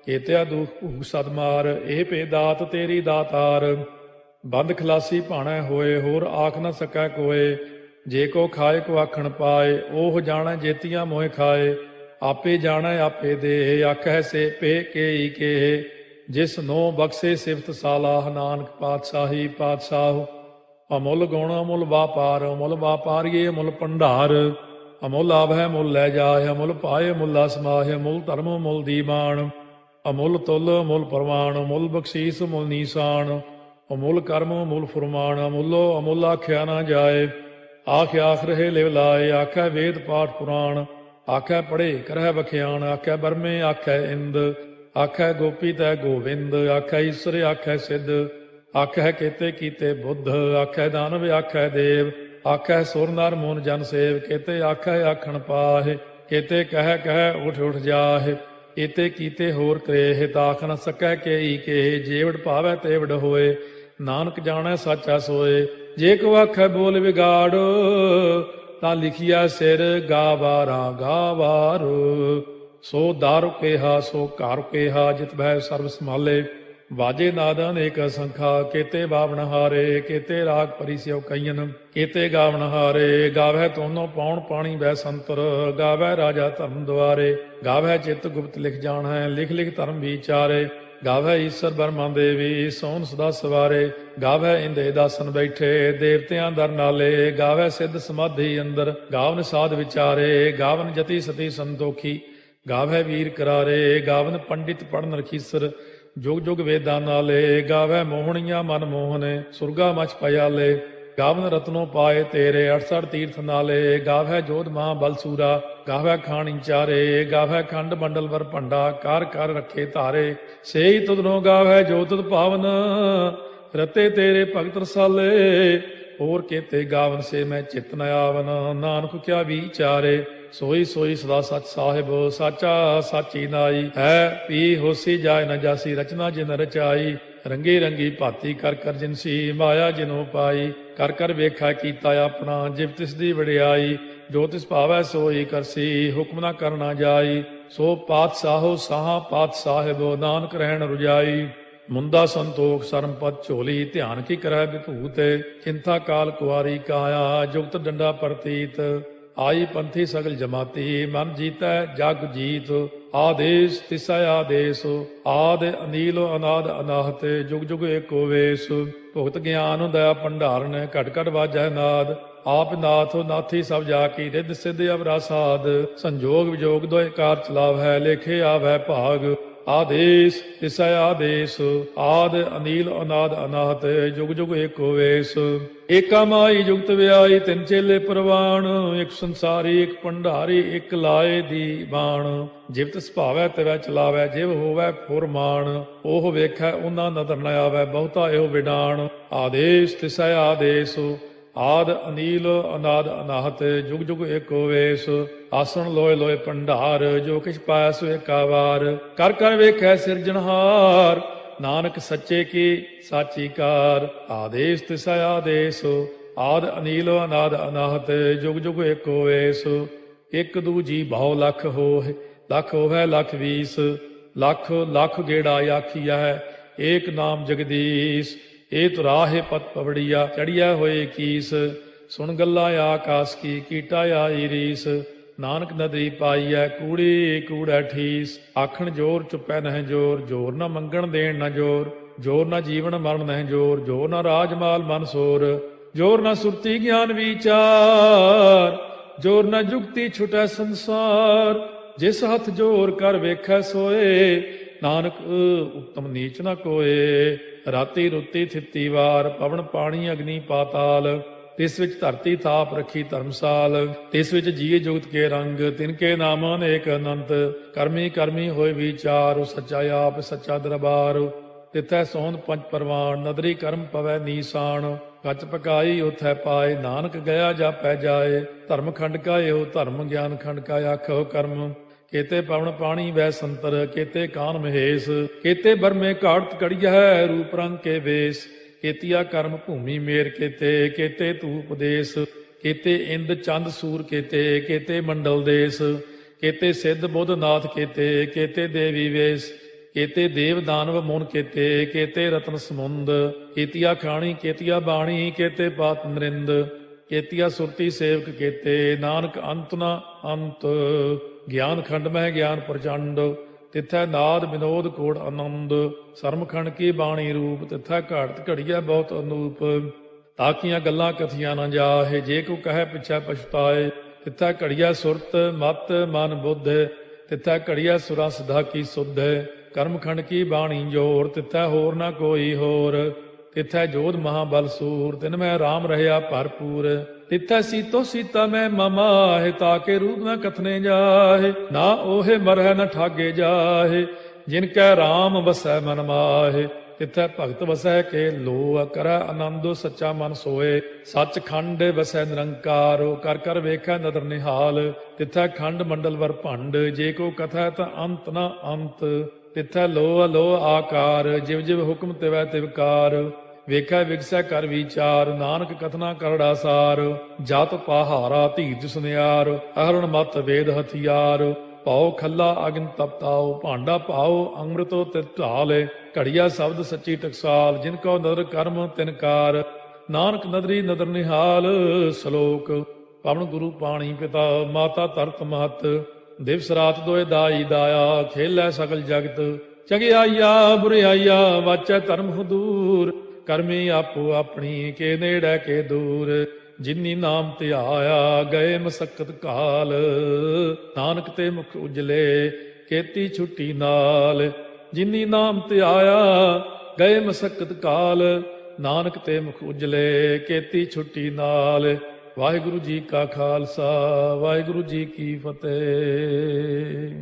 ਕੇਤਿਆ ਦੁਖ ਭੂਖ ਸਦਮਾਰ, ਇਹ ਭੇ ਦਾਤ ਤੇਰੀ ਦਾਤਾਰ। ਬੰਦ ਖਲਾਸੀ ਭਾਣੈ ਹੋਏ, ਹੋਰ ਆਖ ਨ ਸਕੈ ਕੋਏ। ਜੇ ਕੋ ਖਾਏ ਕੋ ਆਖਣ ਪਾਏ, ਉਹ ਜਾਣੈ ਜੇਤੀਆਂ ਮੋਹਿ ਖਾਏ। ਆਪੇ ਜਾਣੈ ਆਪੇ ਦੇ, ਆਖੈ ਸੇ ਪੇ ਕੇਈ ਕੇ। ਜਿਸ ਨੋ ਬਖਸ਼ੇ ਸਿਫਤ ਸਾਲਾਹ, ਨਾਨਕ ਪਾਤਸ਼ਾਹੀ ਪਾਤਸ਼ਾਹ। ਅਮੁੱਲ ਗੁਣ ਅਮੁੱਲ ਵਾਪਾਰ, ਅਮੁੱਲ ਵਾਪਾਰੀਏ ਅਮੁੱਲ ਭੰਡਾਰ। ਅਮੁੱਲ ਆਭੈ ਮੁੱਲ ਲੈ ਜਾਏ, ਅਮੁੱਲ ਪਾਏ ਮੁੱਲਾ ਸਮਾਹਿ। ਅਮੁੱਲ ਧਰਮ ਮੁੱਲ ਦੀਵਾਨ, ਅਮੁੱਲ ਤੁਲ ਅਮੁੱਲ ਪ੍ਰਵਾਨ। ਅਮੁੱਲ ਬਖਸ਼ੀਸ ਮੁੱਲ ਨੀਸਾਨ, ਅਮੁੱਲ ਕਰਮ ਅਮੁੱਲ ਫੁਰਮਾਨ। ਅਮੁੱਲੋ ਅਮੁੱਲ ਆਖਿਆ ਨਾ ਜਾਏ, ਆਖ ਆਖ ਰਹੇ ਲਿਵ ਲਾਏ। ਆਖੈ ਵੇਦ ਪਾਠ ਪੁਰਾਣ, ਆਖੈ ਪੜ੍ਹੇ ਕਰਹਿ ਬਖਿਆਣ। ਆਖੈ ਬਰਮੇ ਆਖੈ ਇੰਦ, ਆਖੈ ਗੋਪੀ ਤੈ ਗੋਵਿੰਦ। ਆਖੈ ਈਸਰ ਆਖੈ ਸਿੱਧ, ਆਖੈ ਕੇਤੇ ਕੀਤੇ ਬੁੱਧ। ਆਖੈ ਦਾਨਵ ਆਖੈ ਦੇਵ, ਆਖੈ ਸੁਰ ਨਰ ਮੂਨ ਜਨ ਸੇਵ। ਕੇਤੇ ਆਖੈ ਆਖਣ ਪਾਹਿ, ਕੇਤੇ ਕਹਿ ਕਹਿ ਉਠ ਉਠ ਜਾਹਿ। ਏਤੇ ਕੀਤੇ ਹੋਰ ਕਰੇ, ਤਾਖ ਨ ਸਕੈ ਕੇਈ ਕੇ। ਜੇਵੜ ਭਾਵੈ ਤੇਵੜ ਹੋਏ, ਨਾਨਕ ਜਾਣੈ ਸਾਚਾ ਸੋਏ। ਜੇ ਕੋ ਆਖੈ ਬੋਲ ਵਿਗਾੜ, ਤਾਂ ਲਿਖਿਆ ਸਿਰ ਗਾਵਾਰਾ ਗਾਵਾਰ। ਸੋ ਦਾਰੂ ਕੇਹਾ ਸੋ ਘਰ ਕੇਹਾ, ਜਿਤ ਬਹਿ ਸਰਬ ਸੰਭਾਲੇ। ਵਾਜੇ ਨਾਦ ਅਨੇਕ ਸੰਖਾ, ਕੇਤੇ ਬਾਵਣ ਹਾਰੇ। ਕੇਤੇ ਰਾਗ ਪਰੀ ਸਿਉ ਕਈਨ, ਕੇਤੇ ਗਾਵਣ ਹਾਰੇ। ਗਾਵੈ ਤੋਨੋ ਪਾਉਣ ਪਾਣੀ ਬੈ ਸੰਤਰ, ਗਾਵੈ ਰਾਜਾ ਧਰਮ ਦੁਆਰੇ। ਗਾਵੈ ਚਿਤ ਗੁਪਤ ਲਿਖ ਜਾਣੈ, ਲਿਖ ਲਿਖ ਧਰਮ ਵਿਚਾਰੇ। ਗਾਵੈ ਈਸਰ ਬਰਮਾ ਦੇਵੀ, ਸੋਨ ਸਦਾ ਸਵਾਰੇ। ਗਾਵੈ ਇੰਦੇ ਦਾਸਨ ਬੈਠੇ, ਦੇਵਤਿਆਂ ਦਰ ਨਾਲੇ। ਗਾਵੈ ਸਿੱਧ ਸਮਾਧੀ ਅੰਦਰ, ਗਾਵਨ ਸਾਧ ਵਿਚਾਰੇ। ਗਾਵਨ ਜਤੀ ਸਤੀ ਸੰਤੋਖੀ, ਗਾਵੈ ਵੀਰ ਕਰਾਰੇ। ਗਾਵਨ ਪੰਡਿਤ ਪੜਨ ਰਖੀਸਰ, ਜੁਗ ਜੁਗ ਵੇਦਾਂ ਨਾਲੇ। ਗਾਵੈ ਮੋਹਣੀਆਂ ਮਨ ਮੋਹਨੇ, ਸੁਰਗਾ ਮਚ ਪਿਆਲੇ। ਗਾਵਨ ਰਤਨੋ ਪਾਏ ਤੇਰੇ, 68 ਤੀਰਥ ਨਾਲੇ। ਗਾਵੈ ਜੋਧ ਮਹਾ ਬਲਸੂਰਾ, ਗਾਵੈ ਖਾਣੀ ਚਾਰੇ। ਗਾਵੈ ਖੰਡ ਮੰਡਲ ਵਰ ਭੰਡਾ, ਕਰ ਕਰ ਰੱਖੇ ਧਾਰੇ। ਸੇਈ ਤੁਧਨੋ ਗਾਵੈ ਜੋ ਤੁਧ ਭਾਵਨ, ਰਤੇ ਤੇਰੇ ਭਗਤ ਰਸਾਲੇ। ਹੋਰ ਕੇਤੇ ਗਾਵਨ ਸੇ ਮੈਂ ਚਿਤ ਨ ਆਵਨ, ਨਾਨਕ ਕਿਆ ਵਿਚਾਰੇ। ਸੋਈ ਸੋਈ ਸਦਾ ਸਚ ਸਾਹਿਬ, ਸਾਚਾ ਸਾਚੀ ਨਾਈ। ਹੈ ਪੀ ਹੋਸੀ ਜਾਏ ਨ ਜਾਸੀ, ਰਚਨਾ ਜਿਨ ਰਚਾਈ। ਰੰਗੀ ਰੰਗੀ ਭਾਤੀ ਕਰ ਕਰ ਜਿਨਸੀ, ਮਾਇਆ ਜਿਨੋ ਪਾਈ। ਕਰ ਕਰ ਵੇਖਾ ਕੀਤਾ ਆਪਣਾ, ਜਿਵ ਤਿਸ ਦੀ ਵਡਿਆਈ। ਜੋ ਤਿਸ ਭਾਵੈ ਸੋਈ ਕਰਸੀ, ਹੁਕਮ ਨਾ ਕਰਨਾ ਜਾਈ। ਸੋ ਪਾਤਸ਼ਾਹੋ ਸਾਹਾ ਪਾਤਸ਼ਾਹਿਬ, ਨਾਨਕ ਰਹਿਣ ਰੁਜਾਈ। ਮੁੰਦਾ ਸੰਤੋਖ ਸਰਮ ਪਦ ਝੋਲੀ, ਧਿਆਨ ਕੀ ਕਰੈ ਵਿਭੂਤ। ਚਿੰਤਾ ਕਾਲ ਕੁਆਰੀ ਕਾਇਆ, ਜੁਗਤ ਡੰਡਾ ਪ੍ਰਤੀਤ। ਆਈ ਪੰਥੀ ਸਗਲ ਜਮਾਤੀ, ਮਨ ਜੀਤੈ ਜਗ ਜੀਤ। ਆਦੇਸ ਤਿਸੈ ਆਦੇਸ, ਆਦ ਅਨੀਲ ਅਨਾਦ ਅਨਾਹਤ। ਜੁਗ ਜੁਗ ਏਕੋ ਵੇਸ, ਭੁਗਤ ਗਿਆਨ ਦਇਆ ਭੰਡਾਰਨ। ਘਟ ਘਟ ਵਾਜੈ ਨਾਦ, ਆਪ ਨਾਥ ਨਾਥੀ ਸਭ ਜਾ ਕੀ। ਰਿੱਧ ਸਿੱਧ ਅਵਰਾ ਸਾਧ, ਸੰਜੋਗ ਵਿਜੋਗ ਦੋਇ ਕਾਰ ਚਲਾਵੈ। ਲੇਖੇ ਆਵੈ ਭਾਗ, ਆਦੇਸ ਤਿਸੈ ਆਦੇਸ। ਆਦ ਅਨੀਲ ਅਨਾਦ ਅਨਾਹਤ, ਜੁਗ ਜੁਗ ਏਕੋ ਵੇਸ। ਏਕਾ ਮਾਈ ਜੁਗਤ ਵਿਆਈ, ਤਿੰਨ ਚੇਲੇ ਪ੍ਰਵਾਣ। ਇੱਕ ਸੰਸਾਰੀ ਇੱਕ ਭੰਡਾਰੀ, ਇੱਕ ਲਾਏ ਦੀ ਬਾਣ। ਜਿਵ ਤਿਸ ਭਾਵੈ ਤਿਵੈ ਚਲਾਵੈ, ਜਿਵ ਹੋਵੈ ਫੁਰਮਾਨ। ਉਹ ਵੇਖੈ ਉਹਨਾਂ ਨਦਰ ਨ ਆਵੈ, ਬਹੁਤਾ ਇਹੋ ਵਿਡਾਣ। ਆਦੇਸ ਤਿਸੈ ਆਦੇਸ, ਆਦ ਅਨੀਲ ਅਨਾਦ ਅਨਾਹਤ, ਜੁਗ ਜੁਗ ਏਕੋ ਵੇਸ। ਆਸਣ ਲੋਏ ਲੋਏ ਭੰਡਾਰ, ਜੋ ਕਿਛ ਪਾਇਆ ਸੋ ਏਕਾ ਵਾਰ। ਕਰ ਕਰ ਵੇਖੈ ਸਿਰਜਣਹਾਰ, ਨਾਨਕ ਸੱਚੇ ਕੀ ਸਾਚੀ ਕਾਰ। ਆਦੇਸ ਤਿਸੈ ਆਦੇਸ, ਆਦ ਅਨੀਲ ਅਨਾਦ ਅਨਾਹਤ, ਜੁਗ ਜੁਗ ਏਕੋ ਵੇਸ। ਇੱਕ ਦੂਜੀ ਭਾਉ ਲਖ ਹੋਇ, ਲਖ ਹੋਵੈ ਲਖ ਵੀਸ। ਲਖ ਲਖ ਗੇੜਾ ਆਖੀਐ, ਏਕ ਨਾਮ ਜਗਦੀਸ਼। ਇਹ ਤੁਰਾਹੇ ਪਤ ਪਵੜੀਆ, ਚੜੀਆ ਹੋਏ ਕੀਸ। ਸੁਣ ਗੱਲਾਂ ਆਕਾਸ ਕੀ, ਕੀਟਾ ਆਈ ਰੀਸ। ਨਾਨਕ ਨਦਰੀ ਪਾਈਐ, ਕੂੜੀ ਕੂੜੈ ਠੀਸ। ਆਖਣ ਜੋਰ ਚੁੱਪੈ ਨਹਿ ਜੋਰ, ਜੋਰ ਨਾ ਮੰਗਣ ਦੇਣ ਨਾ ਜੋਰ। ਜੋਰ ਨਾ ਜੀਵਨ ਮਰਨ ਨਹਿ ਜੋਰ, ਜੋਰ ਨਾ ਰਾਜ ਮਾਲ ਮਨ ਸੋਰ। ਜੋਰ ਨਾ ਸੁਰਤੀ ਗਿਆਨ ਵਿਚਾਰ, ਜੋਰ ਨਾ ਜੁਗਤੀ ਛੁਟੈ ਸੰਸਾਰ। ਜਿਸ ਹੱਥ ਜੋਰ ਕਰ ਵੇਖੈ ਸੋਏ, ਨਾਨਕ ਉੱਤਮ ਨੀਚ ਨਾ ਕੋਏ। ਰਾਤੀ ਰੁੱਤੀ ਥਿੱਤੀ ਵਾਰ, ਪਵਨ ਪਾਣੀ ਅਗਨੀ ਪਾਤਾਲ। ਤਿਸ ਵਿੱਚ ਧਰਤੀ ਥਾਪ ਰੱਖੀ ਧਰਮਸਾਲ। ਤਿਸ ਵਿੱਚ ਜੀਏ ਜੁਗਤ ਕੇ ਰੰਗ, ਤਿਨਕੇ ਨਾਮ ਅਨੇਕ ਅਨੰਤ। ਕਰਮੀ ਕਰਮੀ ਹੋਏ ਵਿਚਾਰ, ਸੱਚਾ ਆਪ ਸੱਚਾ ਦਰਬਾਰ। ਤਿਥੈ ਸੋਹਣ ਪੰਜ ਪਰਵਾਨ, ਨਦਰੀ ਕਰਮ ਪਵੈ ਨੀਸਾਨ। ਕੱਚ ਪਕਾਈ ਉਥੈ ਪਾਏ, ਨਾਨਕ ਗਿਆ ਜਾਪੈ ਜਾਏ। ਧਰਮ ਖੰਡ ਕਾ ਇਹੋ ਧਰਮ, ਗਿਆਨ ਖੰਡ ਕਾ ਆਖੋ ਕਰਮ। ਕੇਤੇ ਪਵਨ ਪਾਣੀ ਵੈ ਸੰਤਰ, ਕੇਤੇ ਕਾਨ ਮਹੇਸ਼। ਕੇਤੇ ਬਰਮੇ ਘਾੜਤ ਕੜੀਐ, ਰੂਪ ਰੰਗ ਕੇ ਵੇਸ। ਕੇਤੀਆ ਕਰਮ ਭੂਮੀ ਮੇਰ ਕੇਤੇ, ਕੇਤੇ ਧੂਪ ਦੇਸ। ਕੇਤੇ ਇੰਦ ਚੰਦ ਸੂਰ ਕੇਤੇ, ਕੇਤੇ ਮੰਡਲ ਦੇਸ। ਕੇਤੇ ਸਿੱਧ ਬੁੱਧ ਨਾਥ ਕੇਤੇ, ਕੇਤੇ ਦੇਵੀ ਵੇਸ। ਕੇਤੇ ਦੇਵ ਦਾਨਵ ਮੁਨ ਕੇਤੇ, ਕੇਤੇ ਰਤਨ ਸਮੁੰਦ, ਕੇਤੀਆ ਖਾਣੀ ਕੇਤੀਆ ਬਾਣੀ, ਕੇਤੇ ਪਾਤ ਨਰਿੰਦ, ਕੇਤੀਆ ਸੁਰਤੀ ਸੇਵਕ ਕੇਤੇ, ਨਾਨਕ ਅੰਤ ਨ ਅੰਤ। ਗਿਆਨ ਖੰਡ ਮਹਿ ਗਿਆਨ ਪ੍ਰਚੰਡ, ਤਿੱਥੈ ਨਾਦ ਵਿਨੋਦ ਕੋੜ ਆਨੰਦ, ਸਰਮਖੰਡ ਕੀ ਬਾਣੀ ਰੂਪ, ਤਿੱਥੈ ਘਾੜਤ ਘੜੀਐ ਬਹੁਤ ਅਨੂਪ। ਤਾਕੀਆਂ ਗੱਲਾਂ ਕਥੀਆਂ ਨਾ ਜਾਹੇ, ਜੇ ਕੋ ਕਹੈ ਪਿਛੈ ਪਛਤਾਏ, ਤਿੱਥੈ ਘੜੀਐ ਸੁਰਤ ਮਤ ਮਨ ਬੁੱਧ, ਤਿੱਥੈ ਘੜੀਐ ਸੁਰਾ ਸਿਧਾ ਕੀ ਸੁਧ। ਕਰਮਖੰਡ ਕੀ ਬਾਣੀ ਜੋਰ, ਤਿੱਥੈ ਹੋਰ ਨਾ ਕੋਈ ਹੋਰ, ਤਿੱਥੈ ਜੋਧ ਮਹਾਬਲ ਸੂਰ, ਤਿਨ ਮੈਂ ਰਾਮ ਰਹਿਆ ਭਰਪੂਰ। ਤਿੱਥੈ ਸੀਤੋ ਸੀਤਾ ਮੈਂ ਮਮਾਹਿ, ਤਾਕੇ ਰੂਪ ਨਾ ਕਥਨੇ ਜਾਹੇ, ਨਾ ਓਹੇ ਮਰਹਿ ਨ ਠਾਗੇ ਜਾਹੇ, ਜਿਨ ਕੈ ਰਾਮ ਵਸੈ ਮਨ ਮਾਹੇ। ਤਿੱਥੈ ਭਗਤ ਵਸੈ ਕੇ ਲੋ, ਕਰੈ ਆਨੰਦੋ ਸੱਚਾ ਮਨ ਸੋਏ, ਸੱਚ ਖੰਡ ਵਸੈ ਨਿਰੰਕਾਰੋ, ਕਰ ਕਰ ਵੇਖੈ ਨਦਰ ਨਿਹਾਲ। ਤਿੱਥੈ ਖੰਡ ਮੰਡਲ ਵਰ ਭੰਡ, ਜੇ ਕੋ ਕਥੈ ਤਾਂ ਅੰਤ ਨਾ ਅੰਤ। ਤਿੱਥੈ ਲੋ ਅਲੋ ਆਕਾਰ, ਜਿਵ ਜਿਵ ਹੁਕਮ ਤਿਵੈ ਤਿਵਕਾਰ, ਵੇਖੈ ਵਿਗਸੈ ਕਰ ਵਿਚਾਰ, ਨਾਨਕ ਕਥਨਾ ਕਰੜਾ ਸਾਰ। ਜਤ ਪਹਾਰਾ ਧੀਰਜ ਸੁਨਿਆਰ, ਅਹਰਣ ਮਤ ਵੇਦ ਹਥਿਆਰ, ਪਾਉ ਖੱਲਾ ਅਗਨ ਤਪਤਾਉ, ਭਾਂਡਾ ਪਾਉ ਅੰਮ੍ਰਿਤੋ ਤਿਤ ਢਾਲੇ। ਘੜੀਆ ਸ਼ਬਦ ਸੱਚੀ ਟਕਸਾਲ, ਜਿਨ ਕੋ ਨਦਰ ਕਰਮ ਤਿਨਕਾਰ, ਨਾਨਕ ਨਦਰੀ ਨਦਰ ਨਿਹਾਲ। ਸ਼ਲੋਕ। ਪਵਨ ਗੁਰੂ ਪਾਣੀ ਪਿਤਾ, ਮਾਤਾ ਧਰਤ ਮਹਤ, ਦਿਵਸ ਰਾਤ ਦੋਇ ਦਾਈ ਦਾਇਆ, ਖੇਲੈ ਸਗਲ ਜਗਤ। ਚੰਗਿਆਈਆ ਬੁਰਿਆਈਆ ਵਾਚੈ ਧਰਮ ਹਦੂਰ, ਕਰਮੀ ਆਪੋ ਆਪਣੀ ਕੇ ਨੇੜੇ ਕੇ ਦੂਰ। ਜਿਨੀ ਨਾਮ ਧਿਆਇਆ ਗਏ ਮਸਕਤ ਕਾਲ, ਨਾਨਕ ਤੇ ਮੁਖ ਉਜਲੇ ਕੇਤੀ ਛੁੱਟੀ ਨਾਲ। ਜਿਨੀ ਨਾਮ ਧਿਆਇਆ ਗਏ ਮਸਕਤ ਕਾਲ, ਨਾਨਕ ਤੇ ਮੁਖ ਉਜਲੇ ਕੇਤੀ ਛੁੱਟੀ ਨਾਲ। ਵਾਹਿਗੁਰੂ ਜੀ ਕਾ ਖਾਲਸਾ, ਵਾਹਿਗੁਰੂ ਜੀ ਕੀ ਫਤਿਹ।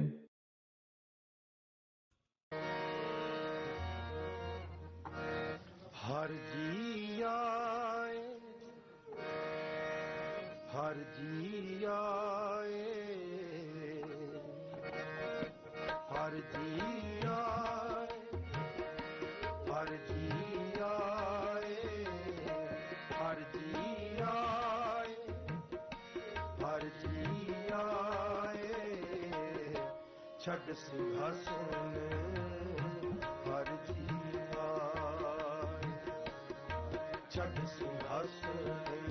ਹਰ ਜੀ ਆਏ, ਹਰ ਜੀ ਆਏ, ਹਰ ਜੀ ਆਏ, ਹਰ ਜੀ ਆਏ, ਹਰ ਜੀ ਆਏ, ਹਰ ਜੀ ਆਏ। ਛੱਡ ਸਿੰਘਾਸਨ ਹਰ ਜੀ ਆਏ, ਛੱਡ ਸਿੰਘਾਸਨ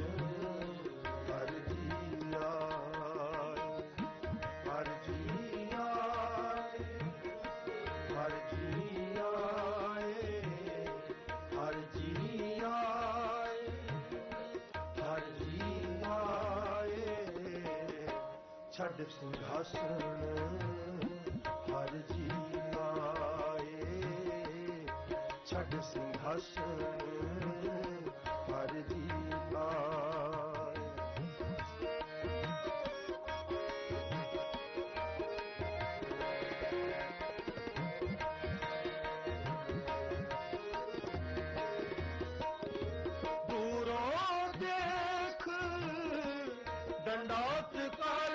ਹਰ ਜੀ ਆਏ, ਹਰ ਜੀ ਆਏ, ਹਰ ਜੀ ਆਏ, ਹਰ ਜੀ ਆਏ, ਹਰ ਜੀ ਆਏ। ਛੱਡ ਸਿੰਘਾਸਨ ਹਰ ਜੀ ਆਏ, ਛੱਡ ਸਿੰਘਾਸਨ ਹਰ ਜੀ ਆਏ। ਦੂਰੋਂ ਦੇਖ ਡੰਡੌਤ ਕਰ,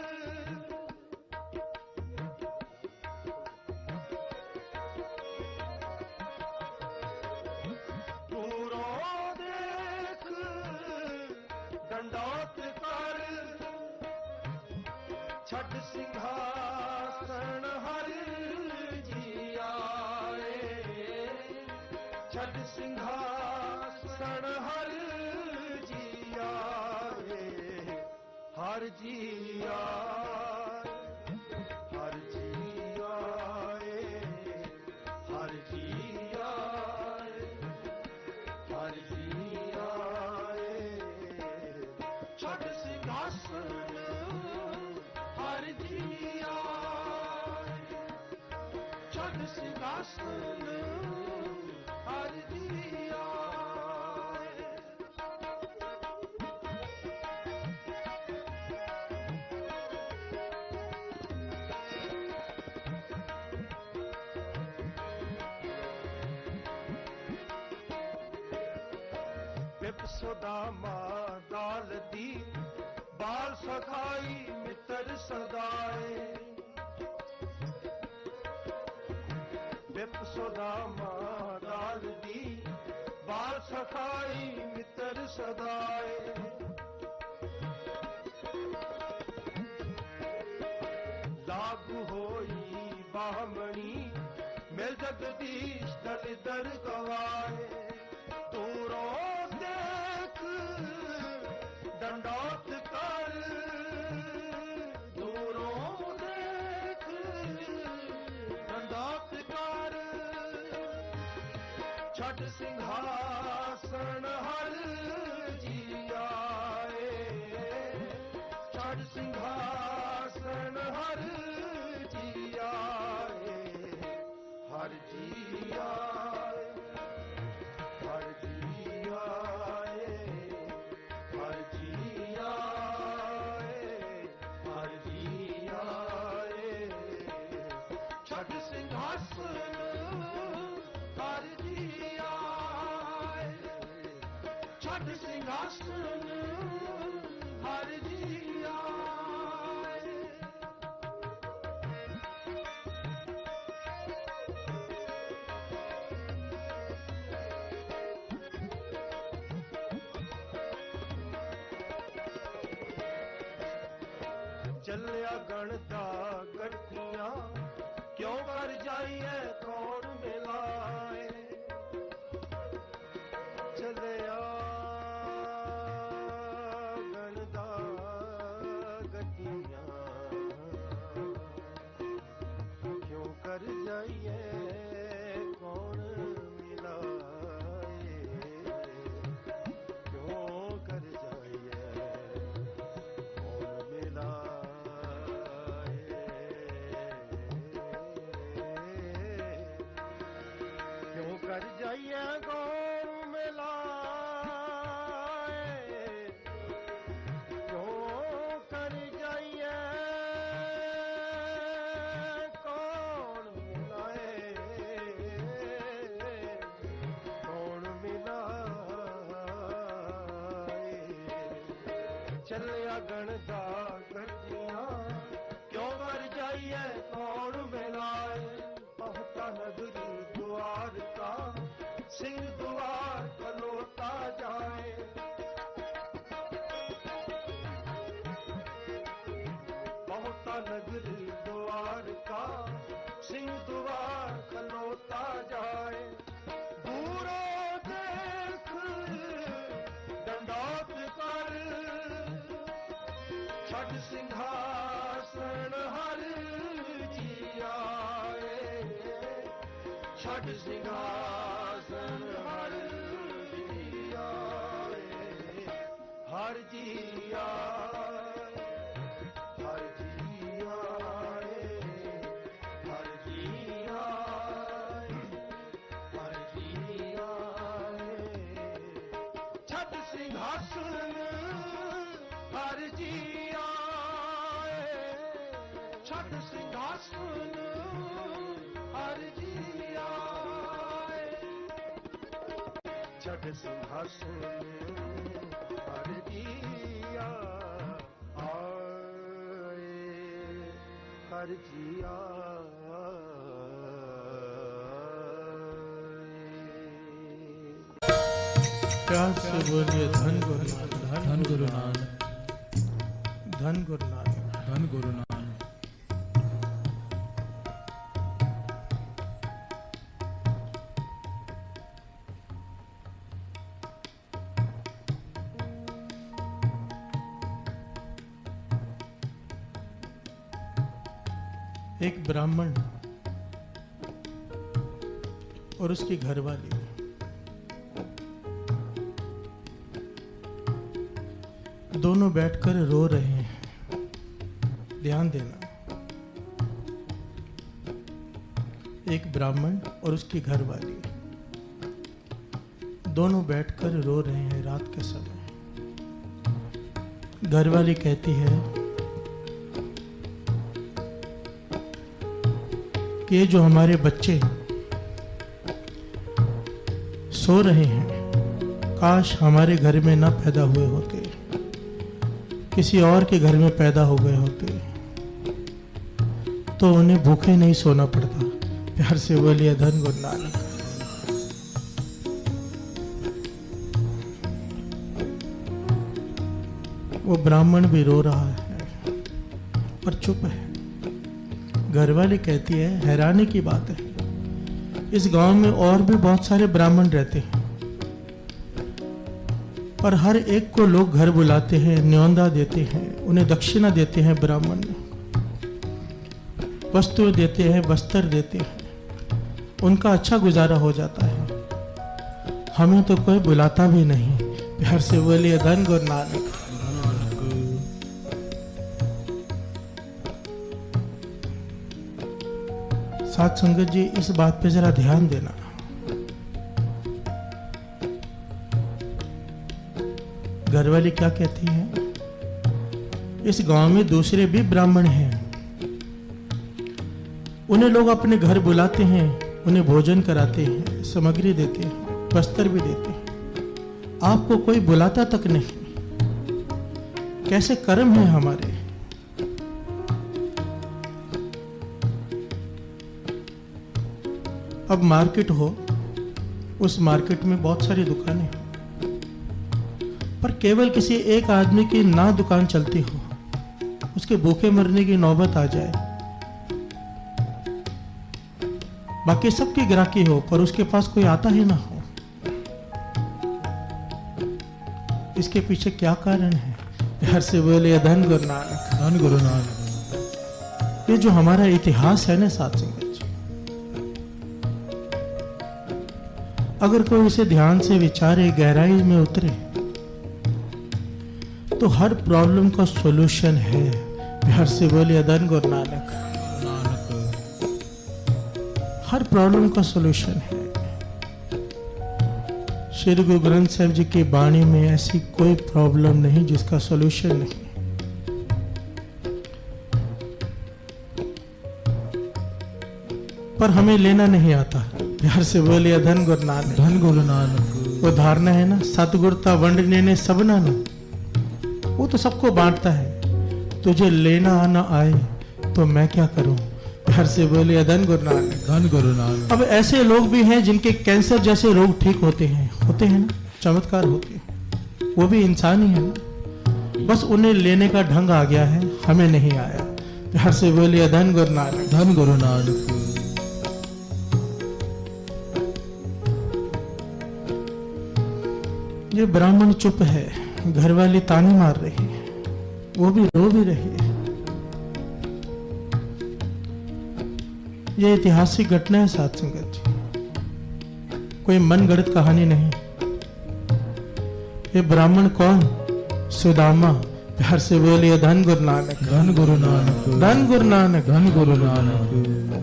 ਦੂਰੋਂ ਦੇਖ ਡੰਡੌਤ ਕਰ। ਛੱਡ ਸਿੰਘਾਸਨ ਹਰ ਜੀ ਆਏ, ਛੱਡ ਸਿੰਘਾਸਨ ਹਰ ਜੀ ਆਏ, ਹਰ ਜੀ ਆਏ, ਹਰ ਜੀ ਆਏ, ਹਰ ਜੀ ਆਏ, ਹਰ ਜੀ ਆਏ। ਛੱਡ ਸਿੰਘਾਸਨ ਹਰ ਜੀ ਆਏ, ਛੱਡ ਸਿੰਘਾਸਨ ਹਰ ਜੀ ਆਏ। ਵਿਪ ਸੁਦਾਮਾ ਦਾਲ ਦੀ ਬਾਲ ਸਖਾਈ ਮਿੱਤਰ ਸਦਾਏ। ਵਿਪ ਸੁਦਾਮਾ ਦਾਲ ਦੀ ਬਾਲ ਸਖਾਈ ਮਿੱਤਰ ਸਦਾਏ। ਲਾਗੂ ਹੋਈ ਬਾਹਮਣੀ जगदीश दलिदर गवाए, दूरों देख दंडौत कर, दूरों देख दंडौत कर, छठ सिंहासन हर जी आए, छठ सिंहासन हर जी आए, हर जी आए, हर जी आए, हर जी आए, हर जी आए, छठ सिंहासन हर जी आए, छठ सिंहासन हर जी आए। चलिया गणता गठिया क्यों कर जाइए कौन मिलाए, चलिया गणता गठिया क्यों कर जाइए कौन मिलाए, क्यों कर जाइए कौन मिलाए, क्यों कर जाइए कौन मिलाए, क्यों कर जाइए कौन मिलाए, कौन मिलाए, चलिया गणता गठिया क्यों कर जाइए कौन मिलाए, पहुंचा नगरी द्वार का सिंह द्वार खलोता जाए, पहुंचा नगरी द्वार का सिंह द्वार खलोता जाए, दूरों देख दंडौत कर, छठ सिंहासन हर जी आए, छठ सिंहासन हर जी आए, हर जी आए, हर जी आए, हर जी आए, हर जी आए, छठ सिंहासन हर जी आए, छठ सिंहासन हर जी आए, छठ सिंहासन हर जी आए, हर जी आए। प्यार से बोलिए धन गुरु नानक, धन गुरु नानक, धन गुरु नानक, धन गुरु नानक। एक ब्राह्मण और उसकी घरवाली दोनों बैठकर रो रहे हैं। ध्यान देना, एक ब्राह्मण और उसकी घरवाली दोनों बैठकर रो रहे हैं रात के समय। घरवाली कहती है कि ये जो हमारे बच्चे सो रहे हैं, काश हमारे घर में ना पैदा हुए होते, किसी और के घर में पैदा हो गए होते तो उन्हें भूखे नहीं सोना पड़ता। प्यार से बोलिए धन गुरु नानक। वो ब्राह्मण भी रो रहा है पर चुप है। घरवाली कहती है, हैरानी की बात है, इस गांव में और भी बहुत सारे ब्राह्मण रहते हैं, और हर एक को लोग घर बुलाते हैं, न्योंदा देते हैं, उन्हें दक्षिणा देते हैं, ब्राह्मण वस्तु देते हैं, वस्त्र देते हैं, उनका अच्छा गुजारा हो जाता है। हमें तो कोई बुलाता भी नहीं। प्यार से बोलिए धन गुरु नानक। साथ संगत जी, इस बात पे जरा ध्यान देना। घरवाली क्या कहती है, इस गांव में दूसरे भी ब्राह्मण हैं, उन्हें लोग अपने घर बुलाते हैं, उन्हें भोजन कराते हैं, सामग्री देते हैं, वस्त्र भी देते हैं, आपको कोई बुलाता तक नहीं। कैसे कर्म है हमारे। अब मार्केट हो, उस मार्केट में बहुत सारी दुकानें हैं, पर केवल किसी एक आदमी की ना दुकान चलती हो, उसके भूखे मरने की नौबत आ जाए, बाकी सबकी ग्राहकी हो पर उसके पास कोई आता ही ना हो। इसके पीछे क्या कारण है? प्यार से बोले धन गुरु नानक। धन गुरु नानक। ये जो हमारा इतिहास है ना साथ संगत जी, अगर कोई इसे ध्यान से विचारे, गहराई में उतरे, तो हर प्रॉब्लम का सॉल्यूशन है। प्यार से बोले धन गुरु नानक। हर प्रॉब्लम का सॉल्यूशन है। श्री गुरु ग्रंथ साहिब जी की वाणी में ऐसी कोई प्रॉब्लम नहीं जिसका सॉल्यूशन नहीं। पर हमें लेना नहीं आता। प्यार से बोलिए धन गुरु नानक। धन गुरु नानक। वो धारणा है ना, सतगुरता वंडने ने सबना ना, वो तो सबको बांटता है। तुझे लेना आना आए तो मैं क्या करूं। प्यार से बोलिए धन गुरु नानक। धन गुरु नानक। अब ऐसे लोग भी हैं जिनके कैंसर जैसे रोग ठीक होते हैं ना, चमत्कार होते हैं, वो भी इंसान ही है ना, बस उन्हें लेने का ढंग आ गया है, हमें नहीं आया। प्यार से बोलिए धन गुरु नानक। धन गुरु नानक। ये ब्राह्मण चुप है, घरवाली ताने मार रही है, वो भी रो भी रही है। ये ऐतिहासिक घटना है साथ संगत जी, कोई मनगढ़ंत कहानी नहीं। ये ब्राह्मण कौन? सुदामा। प्यार से बोलिए धन गुरु नानक। धन गुरु नानक। धन गुरु नानक। धन गुरु नानक।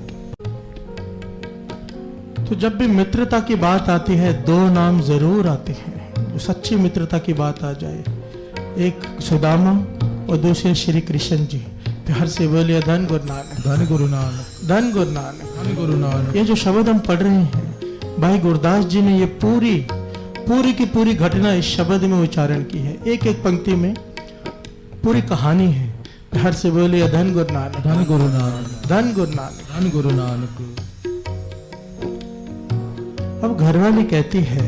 तो जब भी मित्रता की बात आती है, दो नाम जरूर आते हैं जो सच्ची मित्रता की बात आ जाए, एक सुदामा और दूसरे श्री कृष्ण जी। प्यार से बोलिए धन गुरु नानक। धन गुरु नानक। धन गुरु नानक। धन गुरु नानक। ये जो शब्द हम पढ़ रहे हैं, भाई गुरदास जी ने ये पूरी की पूरी घटना इस शब्द में उच्चारण की है। एक एक पंक्ति में पूरी कहानी है। प्यार से बोलिए धन गुरु नानक। धन गुरु नानक। धन गुरु नानक। धन गुरु नानक। अब घरवाली कहती है,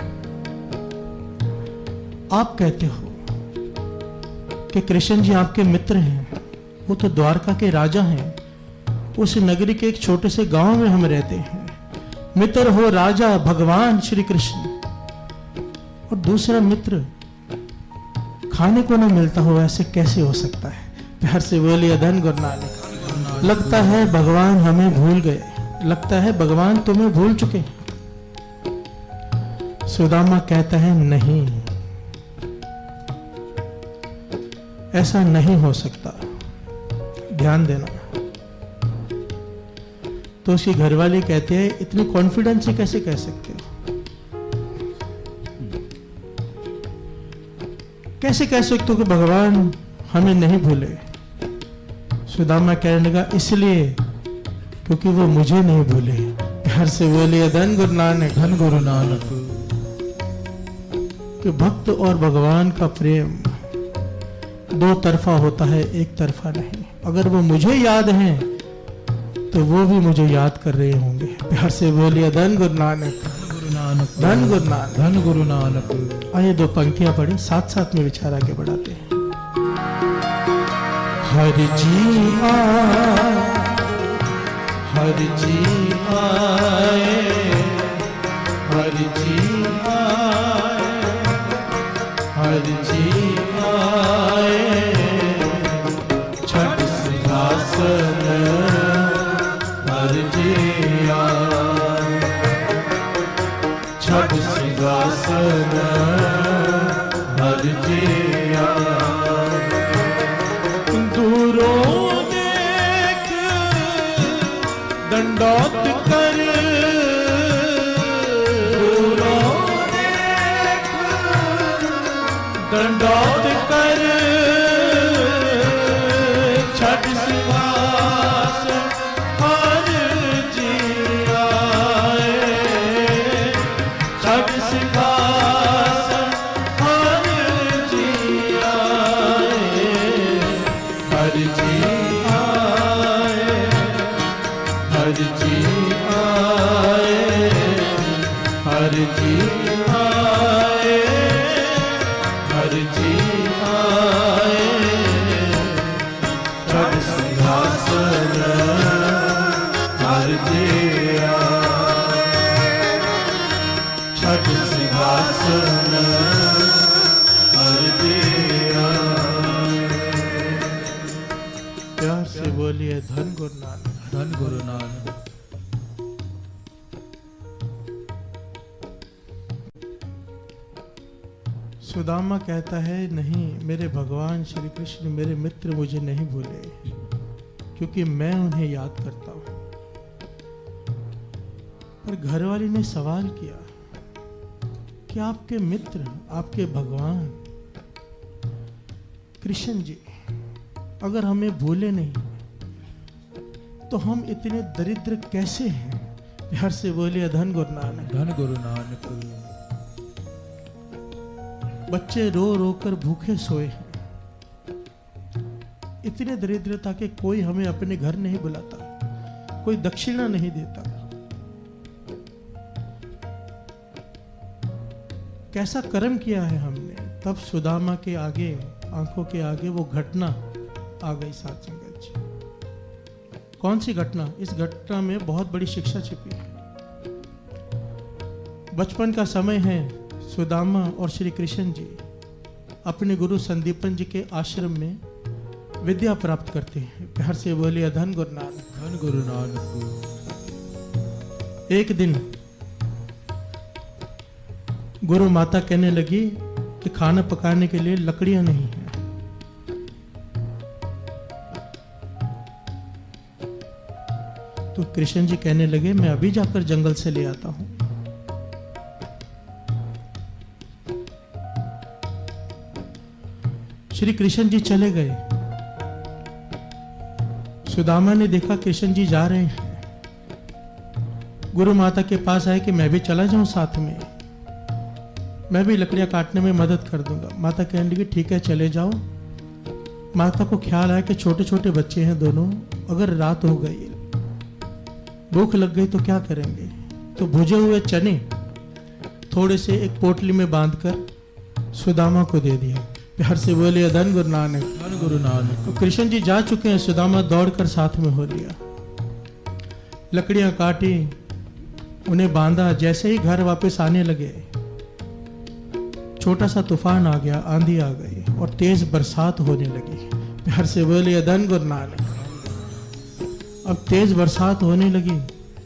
आप कहते हो कि कृष्ण जी आपके मित्र हैं, वो तो द्वारका के राजा हैं, उस नगरी के एक छोटे से गांव में हम रहते हैं। मित्र हो राजा भगवान श्री कृष्ण, और दूसरा मित्र खाने को ना मिलता हो, ऐसे कैसे हो सकता है। प्यार से बोलिए धन गुरु नानक। लगता है भगवान हमें भूल गए, लगता है भगवान तुम्हें भूल चुके। सुदामा कहता है नहीं, ऐसा नहीं हो सकता, ध्यान देना। तो उसकी घरवाली कहते हैं, इतनी कॉन्फिडेंस से कैसे कह सकते हो, कैसे कह सकते हो कि भगवान हमें नहीं भूले। सुदामा कहने लगा, इसलिए क्योंकि वो मुझे नहीं भूले। प्यार से बोलिए धन गुरु नानक। धन गुरु नानक। कि भक्त और भगवान का प्रेम दो तरफा होता है, एक तरफा नहीं। अगर वो मुझे याद हैं तो वो भी मुझे याद कर रहे होंगे। प्यार से बोलिए धन गुरु नानक। धन गुरु नानक। धन गुरु नानक। आइए दो पंक्तियां पढ़े, साथ साथ में विचार आगे बढ़ाते हैं। हरि जी आए, हरि जी आए, हरि जी आए, हरि जी आए, छठ सिंहासन हरि जी आए, छठ सिंहासन हरि जी आए। दूरों देख दंडौत कर, दूरों देख दंडौत कर, छठ सिंहासन हरि जी आए, छठ सिंहासन हरि जी आए, हरि जी आए, हरि जी आए, हरि जी आए, हरि जी आए, छठ सिंहासन हरि जी आए, छठ सिंहासन हरि जी आए। प्यार से बोलिए धन गुरु नानक, धन गुरु नानक। सुदामा कहता है नहीं, मेरे भगवान श्री कृष्ण मेरे मित्र मुझे नहीं भूले, क्योंकि मैं उन्हें याद करता हूं। पर घरवाली ने सवाल किया कि आपके मित्र, आपके भगवान कृष्ण जी अगर हमें भूले नहीं तो हम इतने दरिद्र कैसे हैं? प्यार से बोलिए धन गुरु नानक, धन गुरु नानक। बच्चे रो रो कर भूखे सोए हैं, इतने दरिद्रता के कोई हमें अपने घर नहीं बुलाता, कोई दक्षिणा नहीं देता। कैसा कर्म किया है हमने? तब सुदामा के आगे, आंखों के आगे वो घटना आ गई। साथ संगत जी, कौन सी घटना? इस घटना में बहुत बड़ी शिक्षा छिपी है। बचपन का समय है, सुदामा और श्री कृष्ण जी अपने गुरु संदीपन जी के आश्रम में विद्या प्राप्त करते हैं। प्यार से बोलिए धन गुरु नानक, धन गुरु नानक। एक दिन गुरु माता कहने लगी कि खाना पकाने के लिए लकड़ियां नहीं है। तो कृष्ण जी कहने लगे मैं अभी जाकर जंगल से ले आता हूं। श्री कृष्ण जी चले गए। सुदामा ने देखा कृष्ण जी जा रहे हैं, गुरु माता के पास आए कि मैं भी चला जाऊं साथ में, मैं भी लकड़ियां काटने में मदद कर दूंगा। माता कहने लगी ठीक है चले जाओ। माता को ख्याल आया कि छोटे छोटे बच्चे हैं दोनों, अगर रात हो गई, भूख लग गई तो क्या करेंगे? तो भुजे हुए चने थोड़े से एक पोटली में बांधकर सुदामा को दे दिया। प्यार से बोलिए धन गुरु नानक, धन गुरु नानक। तो कृष्ण जी जा चुके हैं, सुदामा दौड़कर साथ में हो लिया, लकड़ियां काटी, उन्हें बांधा। जैसे ही घर वापस आने लगे, छोटा सा तूफान आ गया, आंधी आ गई और तेज बरसात होने लगी। प्यार से बोलिए धन गुरु नानक। अब तेज बरसात होने लगी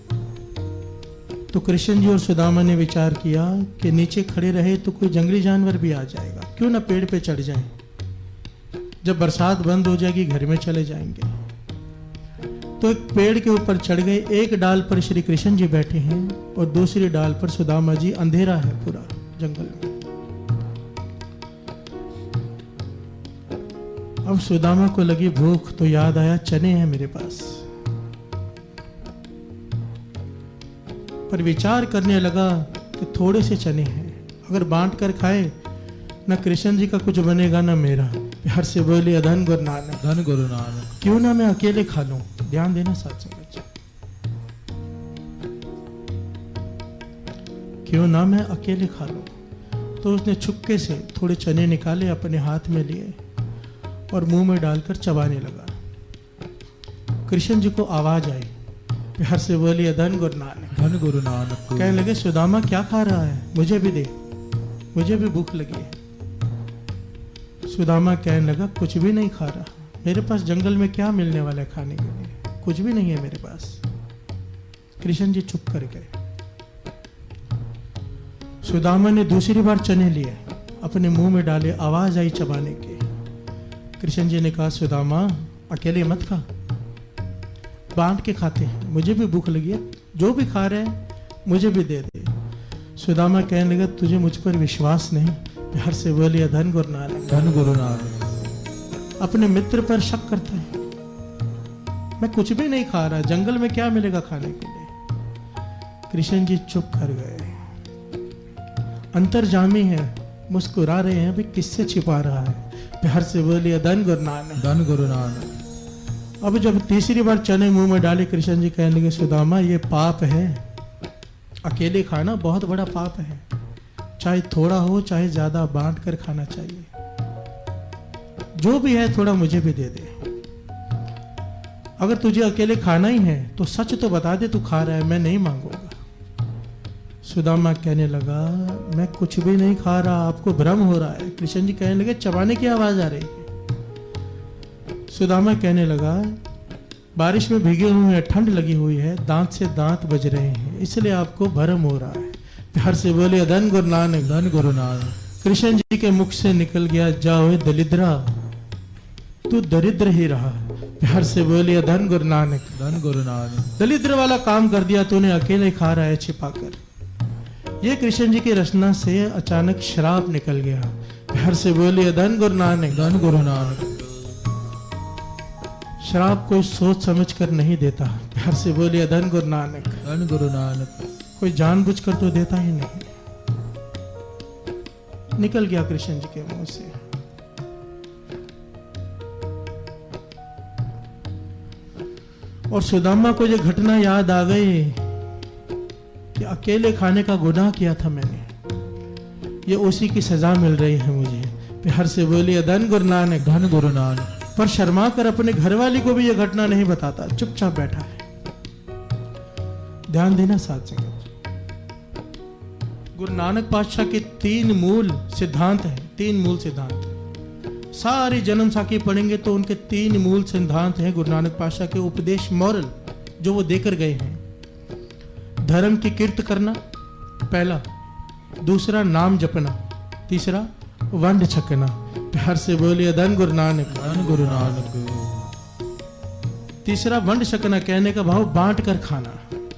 तो कृष्ण जी और सुदामा ने विचार किया कि नीचे खड़े रहे तो कोई जंगली जानवर भी आ जाएगा, क्यों ना पेड़ पे चढ़ जाएं। जब बरसात बंद हो जाएगी घर में चले जाएंगे। तो एक पेड़ के ऊपर चढ़ गए। एक डाल पर श्री कृष्ण जी बैठे हैं और दूसरी डाल पर सुदामा जी। अंधेरा है पूरा जंगल में। अब सुदामा को लगी भूख, तो याद आया चने हैं मेरे पास, पर विचार करने लगा कि थोड़े से चने हैं, अगर बांट कर खाए न कृष्ण जी का कुछ बनेगा न मेरा। प्यार से बोलिए धन गुरु नानक, धन गुरु नानक। क्यों ना मैं अकेले खा लूं। ध्यान देना साथ संगत, क्यों ना मैं अकेले खा लूं। तो उसने छुपके से थोड़े चने निकाले, अपने हाथ में लिए और मुंह में डालकर चबाने लगा। कृष्ण जी को आवाज आई। प्यार से बोलिए धन गुरु नानक, धन धन गुरु नानक। कहने लगे सुदामा क्या खा रहा है, मुझे भी दे, मुझे भी भूख लगी है। सुदामा कहने लगा कुछ भी नहीं खा रहा, मेरे पास जंगल में क्या मिलने वाला है खाने के लिए, कुछ भी नहीं है मेरे पास। कृष्ण जी चुप कर गए। सुदामा ने दूसरी बार चने लिए, अपने मुंह में डाले, आवाज आई चबाने की। कृष्ण जी ने कहा सुदामा अकेले मत खा, बांट के खाते हैं, मुझे भी भूख लगी है, जो भी खा रहे हैं मुझे भी दे दे। सुदामा कहने लगा तुझे मुझ पर विश्वास नहीं, प्यार से बोलिए धन गुरु नानक। धन गुरु नानक। अपने मित्र पर शक करता है, मैं कुछ भी नहीं खा रहा, जंगल में क्या मिलेगा खाने के लिए। कृष्ण जी चुप कर गए। अंतर्जामी है, मुस्कुरा रहे हैं, अभी किससे छिपा रहा है। प्यार से बोलिए धन गुरु नानक। धन गुरु नानक। अब जब तीसरी बार चने मुंह में डाले, कृष्ण जी कहने लगे सुदामा ये पाप है, अकेले खाना बहुत बड़ा पाप है, चाहे थोड़ा हो चाहे ज्यादा बांट कर खाना चाहिए, जो भी है थोड़ा मुझे भी दे दे। अगर तुझे अकेले खाना ही है तो सच तो बता दे तू खा रहा है, मैं नहीं मांगूंगा। सुदामा कहने लगा मैं कुछ भी नहीं खा रहा, आपको भ्रम हो रहा है। कृष्ण जी कहने लगे चबाने की आवाज आ रही है। सुदामा कहने लगा बारिश में भीगे हुए हैं, ठंड लगी हुई है, दांत से दांत बज रहे हैं, इसलिए आपको भ्रम हो रहा है। प्यार से बोले धन गुरु नानक। धन गुरु नानक। कृष्ण जी के मुख से निकल गया जाओ दलिद्रा, तू दरिद्र ही रहा। प्यार से बोलिए धन गुरु नानक। धन गुरु नानक। दलिद्र वाला काम कर दिया तूने, अकेले खा रहा है छिपाकर। ये कृष्ण जी की रचना से अचानक श्राप निकल गया। प्यार से बोलिए धन गुरु नानक। धन गुरु नानक। श्राप कोई सोच समझ कर नहीं देता। प्यार से बोलिए धन गुरु नानक। धन गुरु नानक। कोई जानबूझ कर तो देता ही नहीं। निकल गया कृष्ण जी के मुंह से। और सुदामा को ये घटना याद आ गई कि अकेले खाने का गुनाह किया था मैंने, ये उसी की सजा मिल रही है मुझे। प्यार से बोलिए धन गुरु नानक। धन गुरु नानक। पर शर्मा कर अपने घरवाली को भी यह घटना नहीं बताता, चुपचाप बैठा है। ध्यान देना साथ संगत, गुरु नानक पातशाह के 3 मूल सिद्धांत हैं। 3 मूल सिद्धांत सारी जन्म साखी पढ़ेंगे तो उनके 3 मूल सिद्धांत हैं गुरु नानक पातशाह के उपदेश, मॉरल जो वो देकर गए हैं। धर्म की कीर्त करना पहला, दूसरा नाम जपना, तीसरा वंड छकना। प्यार से बोलिए धन गुरु नानक। धन गुरु नानक। तीसरा वंड छकना, कहने का भाव बांट कर खाना।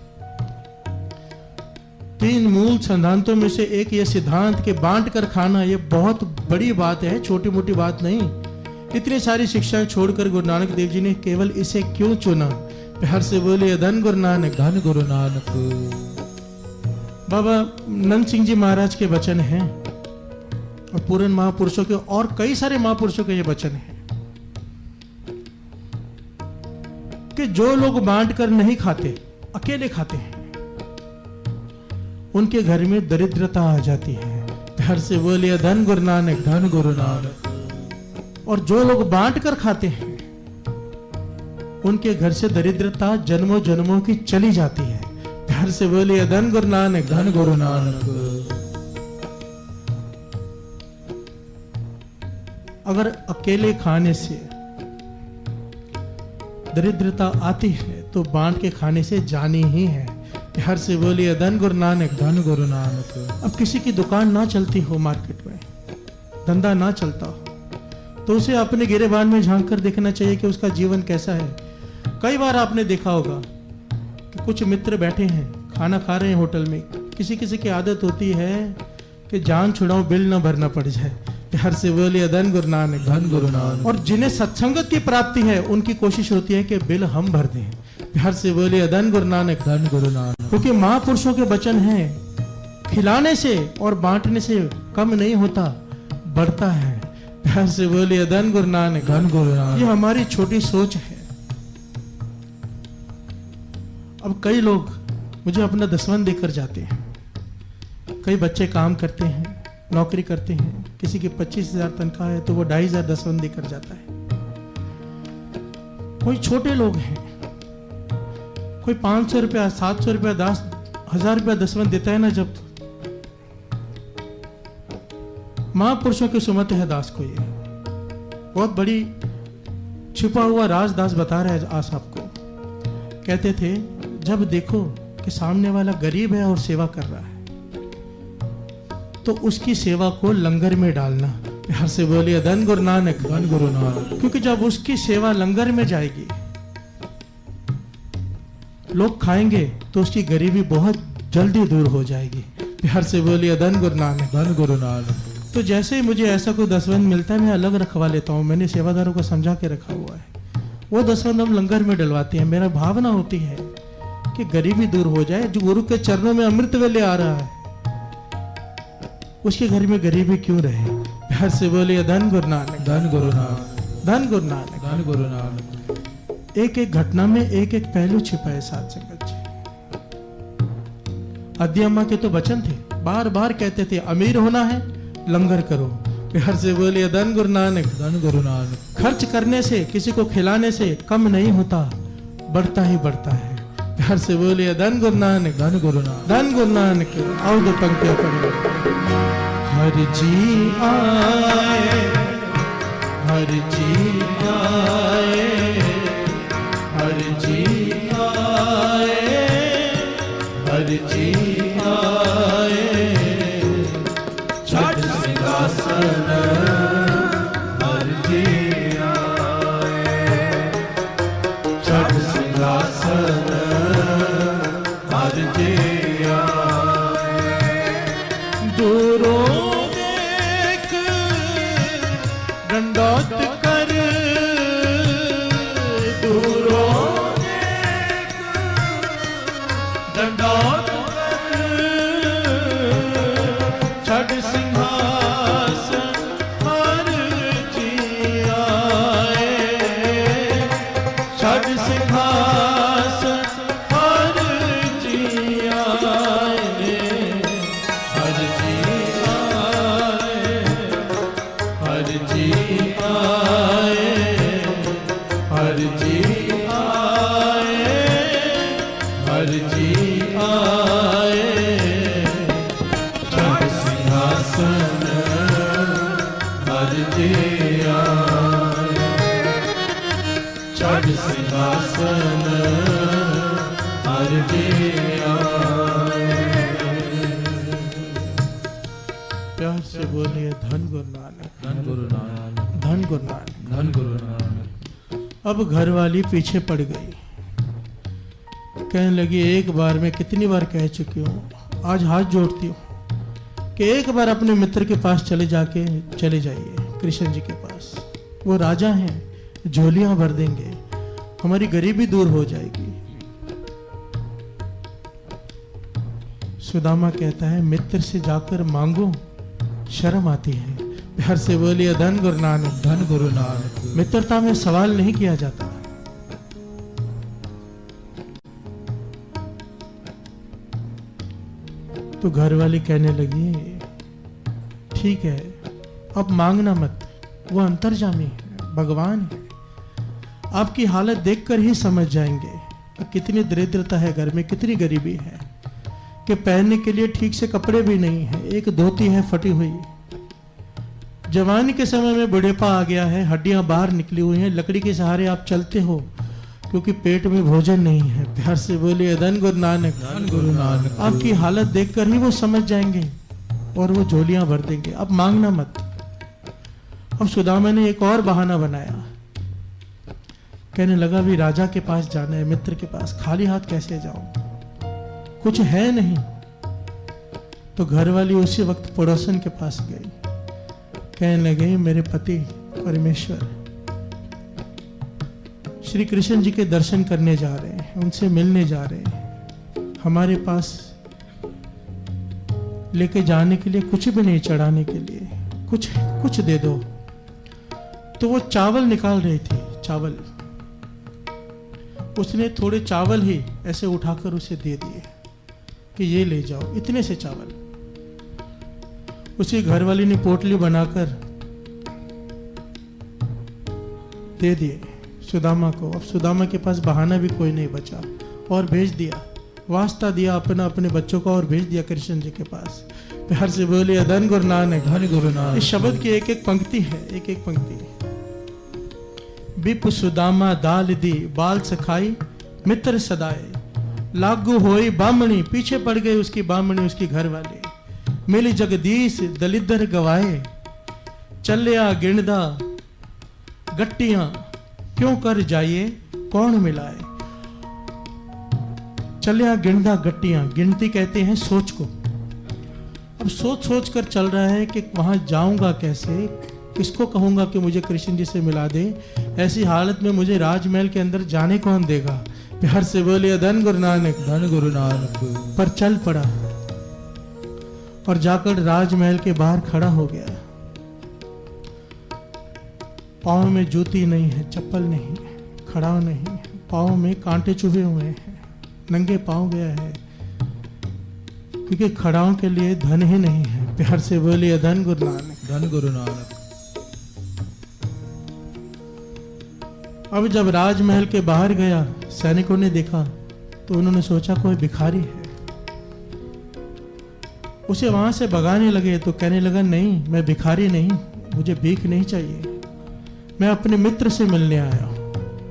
3 मूल सिद्धांतों में से एक ये सिद्धांत के बांट कर खाना, ये बहुत बड़ी बात है, छोटी मोटी बात नहीं। इतनी सारी शिक्षाएं छोड़कर गुरु नानक देव जी ने केवल इसे क्यों चुना। प्यार से बोलिए धन गुरु नानक। धन गुरु नानक। बाबा नंद सिंह जी महाराज के वचन हैं और पूर्ण महापुरुषों के और कई सारे महापुरुषों के ये वचन हैं कि जो लोग बांट कर नहीं खाते, अकेले खाते हैं, उनके घर में दरिद्रता आ जाती है। प्यार से बोलिए धन गुरु नानक। धन गुरु नानक। और जो लोग बांट कर खाते हैं उनके घर से दरिद्रता जन्मों जन्मों की चली जाती है। प्यार से बोलिए धन गुरु नानक। धन गुरु नानक। अगर अकेले खाने से दरिद्रता आती है तो बांट के खाने से जानी ही है। प्यार से बोलिए धन गुरु नानक। धन गुरु नानक। अब किसी की दुकान ना चलती हो, मार्केट में धंधा ना चलता हो, तो उसे अपने गिरेबान में झांक कर देखना चाहिए कि उसका जीवन कैसा है। कई बार आपने देखा होगा कि कुछ मित्र बैठे हैं, खाना खा रहे हैं होटल में, किसी किसी की आदत होती है कि जान छुड़ाओ बिल ना भरना पड़ जाए। प्यार से बोलिए धन गुरु नानक। धन गुरु नानक। और जिन्हें सत्संगत की प्राप्ति है उनकी कोशिश होती है कि बिल हम भर दें। प्यार से बोलिए धन गुरु नानक। धन गुरु नानक। क्योंकि महापुरुषों के वचन हैं, खिलाने से और बांटने से कम नहीं होता, बढ़ता है। प्यार से बोलिए धन गुरु नानक। धन गुरु नानक। ये हमारी छोटी सोच है। अब कई लोग मुझे अपना दसवन देकर जाते हैं। कई बच्चे काम करते हैं, नौकरी करते हैं, किसी की 25,000 तनख्वाह है तो वो 2,500 दसवन देकर जाता है। कोई छोटे लोग हैं, कोई 500 रुपया, 700 रुपया, 1000 रुपया दसवंत देता है ना जब, महापुरुषों की सुमत है दास को। ये बहुत बड़ी छिपा हुआ राज दास बता रहा है आस आपको। कहते थे जब देखो कि सामने वाला गरीब है और सेवा कर रहा है तो उसकी सेवा को लंगर में डालना। प्यार से बोलिए धन गुरु नानक, धन गुरु नानक। क्योंकि जब उसकी सेवा लंगर में जाएगी, लोग खाएंगे तो उसकी गरीबी बहुत जल्दी दूर हो जाएगी। प्यार से बोलिए धन गुरु नानक, धन गुरु नानक। तो जैसे ही मुझे ऐसा कोई दसवंत मिलता है मैं अलग रखवा लेता हूँ। मैंने सेवादारों को समझा के रखा हुआ है, वो दसवंत हम लंगर में डलवाते हैं। मेरा भावना होती है कि गरीबी दूर हो जाए। जो गुरु के चरणों में अमृत वेले आ रहा है उसके घर में गरीबी क्यों रहे। प्यार से बोलिए धन गुरु नानक, धन गुरु नानक, धन गुरु नानक। धन गुरु नानक। एक एक घटना में एक एक पहलू छिपा है साथ संगत जी। आदि अम्मा के तो वचन थे, बार बार कहते थे अमीर होना है लंगर करो। प्यार से बोलिए धन गुरु नानक, धन गुरु नानक। खर्च करने से, किसी को खिलाने से कम नहीं होता, बढ़ता ही बढ़ता है। प्यार से बोलिए धन गुरु नानक, धन गुरु नानक। धन गुरु नानक। आओ दो पंक्तियां पढ़िए। हर जी आए, हर जी आए, हर जी आए, हर जी आए। छठ सिंहासन हर जी आए, छठ सिंहासन हर जी आए। दूरों देख दंडौत कर, दूरों देख दंडौत कर। छठ सिंहासन हर जी आए, छठ सिंहासन हर जी आए, हर जी आए, हर जी आए, हर जी आए, हर जी आए। छठ सिंहासन हर जी आए, छठ सिंहासन हर जी आए। प्यार से बोलिए धन गुरु नानक, धन गुरु नानक, धन गुरु नानक। धन गुरु नानक। अब घर वाली पीछे पड़ गई, कहने लगी एक बार मैं कितनी बार कह चुकी हूँ, आज हाथ जोड़ती हूँ कि एक बार अपने मित्र के पास चले जाइए, कृष्ण जी के पास। वो राजा हैं, झोलियां भर देंगे, हमारी गरीबी दूर हो जाएगी। सुदामा कहता है मित्र से जाकर मांगो शर्म आती है। प्यार से बोलिए धन गुरु नानक, धन गुरु नानक। मित्रता में सवाल नहीं किया जाता। तो घर वाली कहने लगी ठीक है अब मांगना मत, वो अंतर्जामी है, भगवान है। आपकी हालत देखकर ही समझ जाएंगे कि कितनी दरिद्रता है घर में, कितनी गरीबी है कि पहनने के लिए ठीक से कपड़े भी नहीं है, एक धोती है फटी हुई। जवानी के समय में बुढ़ेपा आ गया है, हड्डियां बाहर निकली हुई हैं, लकड़ी के सहारे आप चलते हो क्योंकि पेट में भोजन नहीं है। प्यार से बोलिए धन गुरु नानक, धन गुरु नानक। आपकी हालत देखकर ही वो समझ जाएंगे और वो झोलियां भर देंगे। अब मांगना मत। अब सुदामा ने एक और बहाना बनाया, कहने लगा भी राजा के पास जाना है, मित्र के पास, खाली हाथ कैसे जाऊं, कुछ है नहीं। तो घर वाली उसी वक्त पड़ोसन के पास गई, कहने लगे मेरे पति परमेश्वर श्री कृष्ण जी के दर्शन करने जा रहे हैं, उनसे मिलने जा रहे हैं, हमारे पास लेके जाने के लिए कुछ भी नहीं, चढ़ाने के लिए कुछ दे दो। तो वो चावल निकाल रही थी, चावल, उसने थोड़े चावल ही ऐसे उठाकर उसे दे दिए कि ये ले जाओ, इतने से चावल। उसी घर वाली ने पोटली बनाकर दे दिए सुदामा को। अब सुदामा के पास बहाना भी कोई नहीं बचा और भेज दिया वास्ता दिया अपना अपने बच्चों को और भेज दिया कृष्ण जी के पास। प्यार से बोलिए धन गुरु नानक, धन गुरु नानक। इस शब्द की एक एक पंक्ति है, एक एक पंक्ति। विप सुदामा दाल दी बाल सखाई मित्र सदाए, लागू होई बामणी, पीछे पड़ गई उसकी बामणी उसकी घर वाले। मिल जगदीश दलिदर गवाए, चलिया गिणदा गट्टियां, क्यों कर जाइए कौन मिलाए। चलिया गिणदा गट्टियां, गिनती कहते हैं सोच को। अब सोच सोच कर चल रहा है कि वहां जाऊंगा कैसे, किसको कहूंगा कि मुझे कृष्ण जी से मिला दे। ऐसी हालत में मुझे राजमहल के अंदर जाने कौन देगा। प्यार से बोलिए धन गुरु नानक, धन गुरु नानक। पर चल पड़ा और जाकर राजमहल के बाहर खड़ा हो गया। पाँव में जूती नहीं है, चप्पल नहीं है, खड़ा नहीं है, पाँव में कांटे चुभे हुए हैं, नंगे पाँव गया है, क्योंकि खड़ाओं के लिए धन ही नहीं है। प्यार से बोलिए धन गुरु नानक, धन गुरु नानक। अब जब राजमहल के बाहर गया, सैनिकों ने देखा तो उन्होंने सोचा कोई भिखारी है, उसे वहां से भगाने लगे। तो कहने लगा नहीं, मैं भिखारी नहीं, मुझे भीख नहीं चाहिए, मैं अपने मित्र से मिलने आया हूं।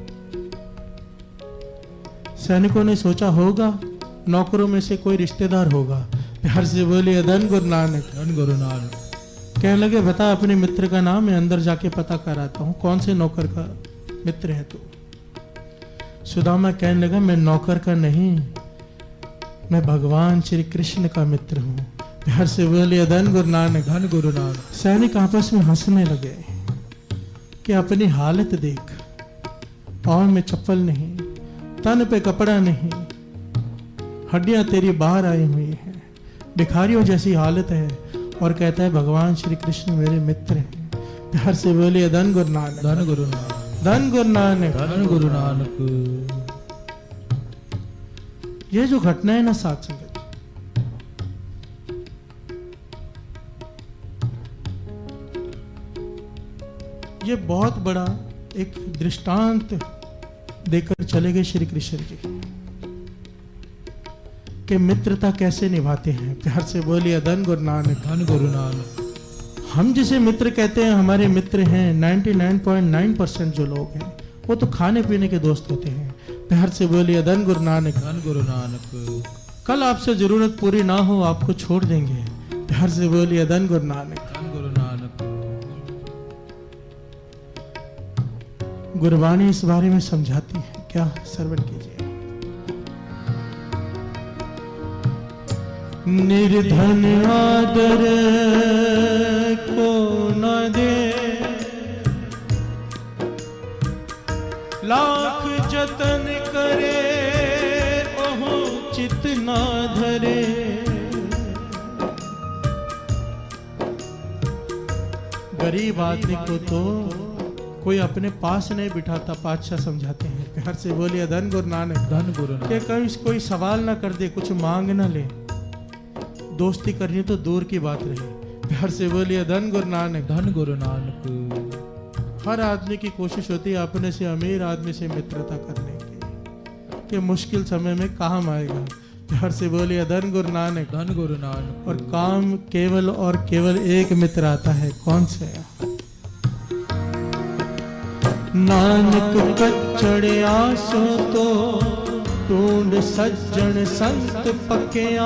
सैनिकों ने सोचा होगा नौकरों में से कोई रिश्तेदार होगा। प्यार से बोलिए धन गुरु नानक, धन गुरु नानक। कहने लगे बता अपने मित्र का नाम, मैं अंदर जाके पता कराता हूं कौन से नौकर का मित्र है तू। सुदामा कहने लगा मैं नौकर का नहीं, मैं भगवान श्री कृष्ण का मित्र हूं। प्यार से बोलिए धन गुरु नानक, धन गुरु नानक। सैनिक आपस में हंसने लगे कि अपनी हालत देख, पाँव में चप्पल नहीं, तन पे कपड़ा नहीं, हड्डियां तेरी बाहर आई हुई हैं, भिखारियों जैसी हालत है, और कहता है भगवान श्री कृष्ण मेरे मित्र हैं। प्यार से बोलिए धन गुरु नानक, धन गुरु नानक, धन गुरु नानक, धन गुरु नानक। ये जो घटना है ना साथ संगत, ये बहुत बड़ा एक दृष्टांत देकर चले गए श्री कृष्ण जी कि मित्रता कैसे निभाते हैं। प्यार से बोलिए धन गुरु नानक, धन गुरु नानक। हम जिसे मित्र कहते हैं हमारे मित्र हैं 99.9% जो लोग हैं वो तो खाने पीने के दोस्त होते हैं। प्यार से बोलिए धन गुरु नानक, धन गुरु नानक। कल आपसे जरूरत पूरी ना हो आपको छोड़ देंगे। प्यार से बोलिए धन गुरु नानक, धन गुरु नानक। गुरबाणी इस बारे में समझाती है, क्या श्रवण कीजिए। निर्धन आदर को न दे, लाख जतन करे ओहो चित न धरे। गरीब आदमी को तो कोई अपने पास नहीं बिठाता, पातशाह समझाते हैं। प्यार से बोलिए धन गुरु नानक, धन गुरु नानक। कि कहीं कोई सवाल ना कर दे, कुछ मांग ना ले, दोस्ती करनी तो दूर की बात रही। प्यार से बोलिए धन गुरु नानक, धन गुरु नानक। हर आदमी की कोशिश होती है अपने से अमीर आदमी से मित्रता करने की, कि मुश्किल समय में काम आएगा। प्यार से बोलिए धन गुरु नानक, धन गुरु नानक। और काम केवल और केवल एक मित्र आता है, कौन से? नानक कच्चड़ आसो तो ढूंढ सज्जन संत पक्या।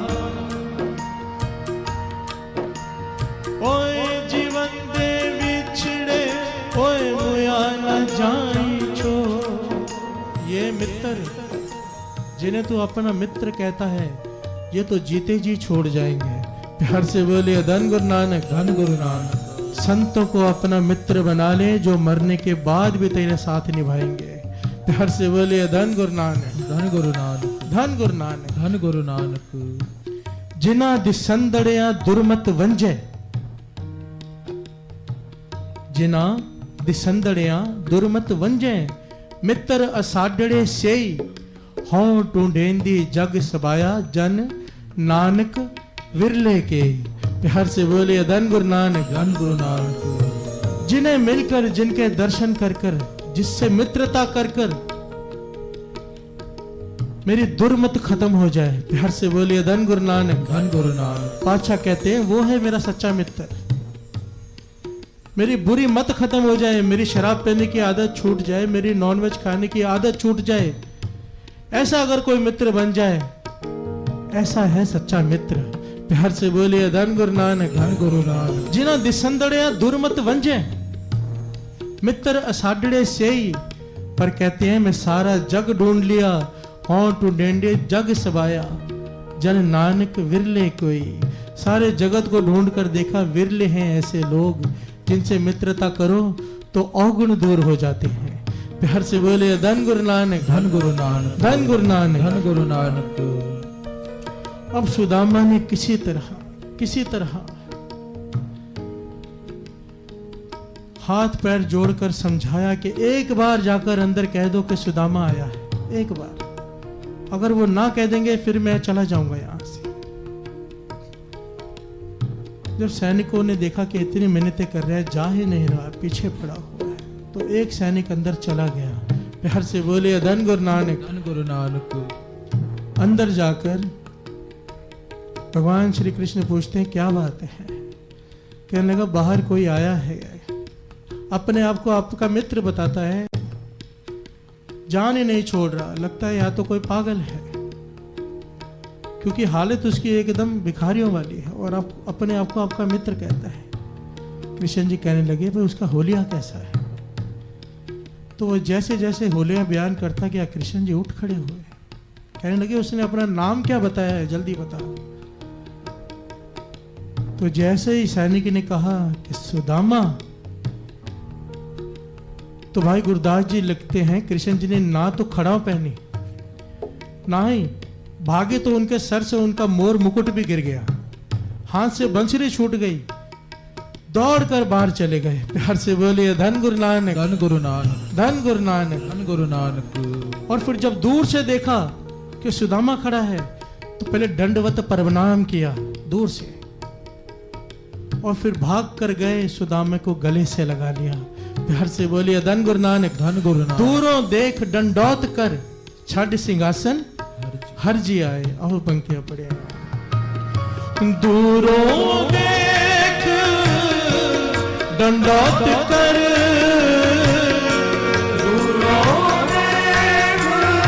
ओए जीवन दे विछड़े ओए मुया न जाई छो। ये मित्र जिन्हें तू अपना मित्र कहता है ये तो जीते जी छोड़ जाएंगे। प्यार से बोलिए धन गुरु नानक, धन गुरु नानक। संतों को अपना मित्र बना ले जो मरने के बाद भी तेरे साथ निभाएंगे। प्यार से बोलिए धन गुरु नानक, धन गुरु नानक। धन गुरु नानक। धन गुरु नानक। जिना दिसंदड़िया दुर्मत वंजे, जिना दिसंदड़िया दुर्मत वंजे। मित्र असाडड़े सेई, हों टूंढेंदी जग सबाया जन नानक विरले के। प्यार से बोलिए धन गुरु नानक, धन गुरु नानक। जिन्हें मिलकर जिनके दर्शन कर कर, जिससे मित्रता कर कर मेरी दुर्मत खत्म हो जाए। प्यार से बोलिए धन गुरु नानक। धन गुरु नानक। पातशाह कहते हैं वो है मेरा सच्चा मित्र। मेरी बुरी मत खत्म हो जाए, मेरी शराब पीने की आदत छूट जाए, मेरी नॉनवेज खाने की आदत छूट जाए, ऐसा अगर कोई मित्र बन जाए, ऐसा है सच्चा मित्र। प्यार से बोलिए धन गुरु नानक। धन गुरु नानक। जिना दिसंदड़िया दुर्मत वंजे, मित्र असाडड़े से ही। पर कहते हैं मैं सारा जग ढूंढ लिया, हों टू डेंडे जग सबाया, जन नानक विरले कोई। सारे जगत को ढूंढ कर देखा, विरले हैं ऐसे लोग जिनसे मित्रता करो तो अवगुण दूर हो जाते हैं। प्यार से बोले धन गुरु नानक। धन गुरु नानक। धन गुरु नानक। धन गुरु नानक। अब सुदामा ने किसी तरह हाथ पैर जोड़कर समझाया कि एक बार जाकर अंदर कह दो कि सुदामा आया है। एक बार अगर वो ना कह देंगे फिर मैं चला जाऊंगा यहां से। जब सैनिकों ने देखा कि इतनी मिन्नतें कर रहा है, जा ही नहीं रहा, पीछे पड़ा हुआ है, तो एक सैनिक अंदर चला गया। प्यार से बोले धन गुरु नानक। धन गुरु नानक। अंदर जाकर भगवान श्री कृष्ण पूछते हैं क्या बात है। कहने लगा बाहर कोई आया है, अपने आप को आपका मित्र बताता है, जान ही नहीं छोड़ रहा, लगता है या तो कोई पागल है, क्योंकि हालत उसकी एकदम भिखारियों वाली है और आप अपने आप को आपका मित्र कहता है। कृष्ण जी कहने लगे भाई उसका होलिया कैसा है। तो वो जैसे जैसे होलिया बयान करता गया, कृष्ण जी उठ खड़े हुए, कहने लगे उसने अपना नाम क्या बताया है, जल्दी बता। तो जैसे ही सैनिक ने कहा कि सुदामा, तो भाई गुरदास जी लिखते हैं कृष्ण जी ने ना तो खड़ाव पहनी, ना ही भागे तो उनके सर से उनका मोर मुकुट भी गिर गया, हाथ से बंसुरी छूट गई, दौड़कर बाहर चले गए। प्यार से बोलिए धन गुरु नानक। धन गुरु नानक। धन गुरु नानक। धन गुरु नानक। और फिर जब दूर से देखा कि सुदामा खड़ा है तो पहले दंडवत प्रणाम किया दूर से, और फिर भाग कर गए, सुदामा को गले से लगा लिया। प्यार से बोलिए धन गुरु नानक। धन गुरु नानक। दूरों देख दंडौत कर, छड़ सिंहासन हर जी आए। और पंक्तियां पढ़े। दूरों देख दंडौत कर, दूरों देख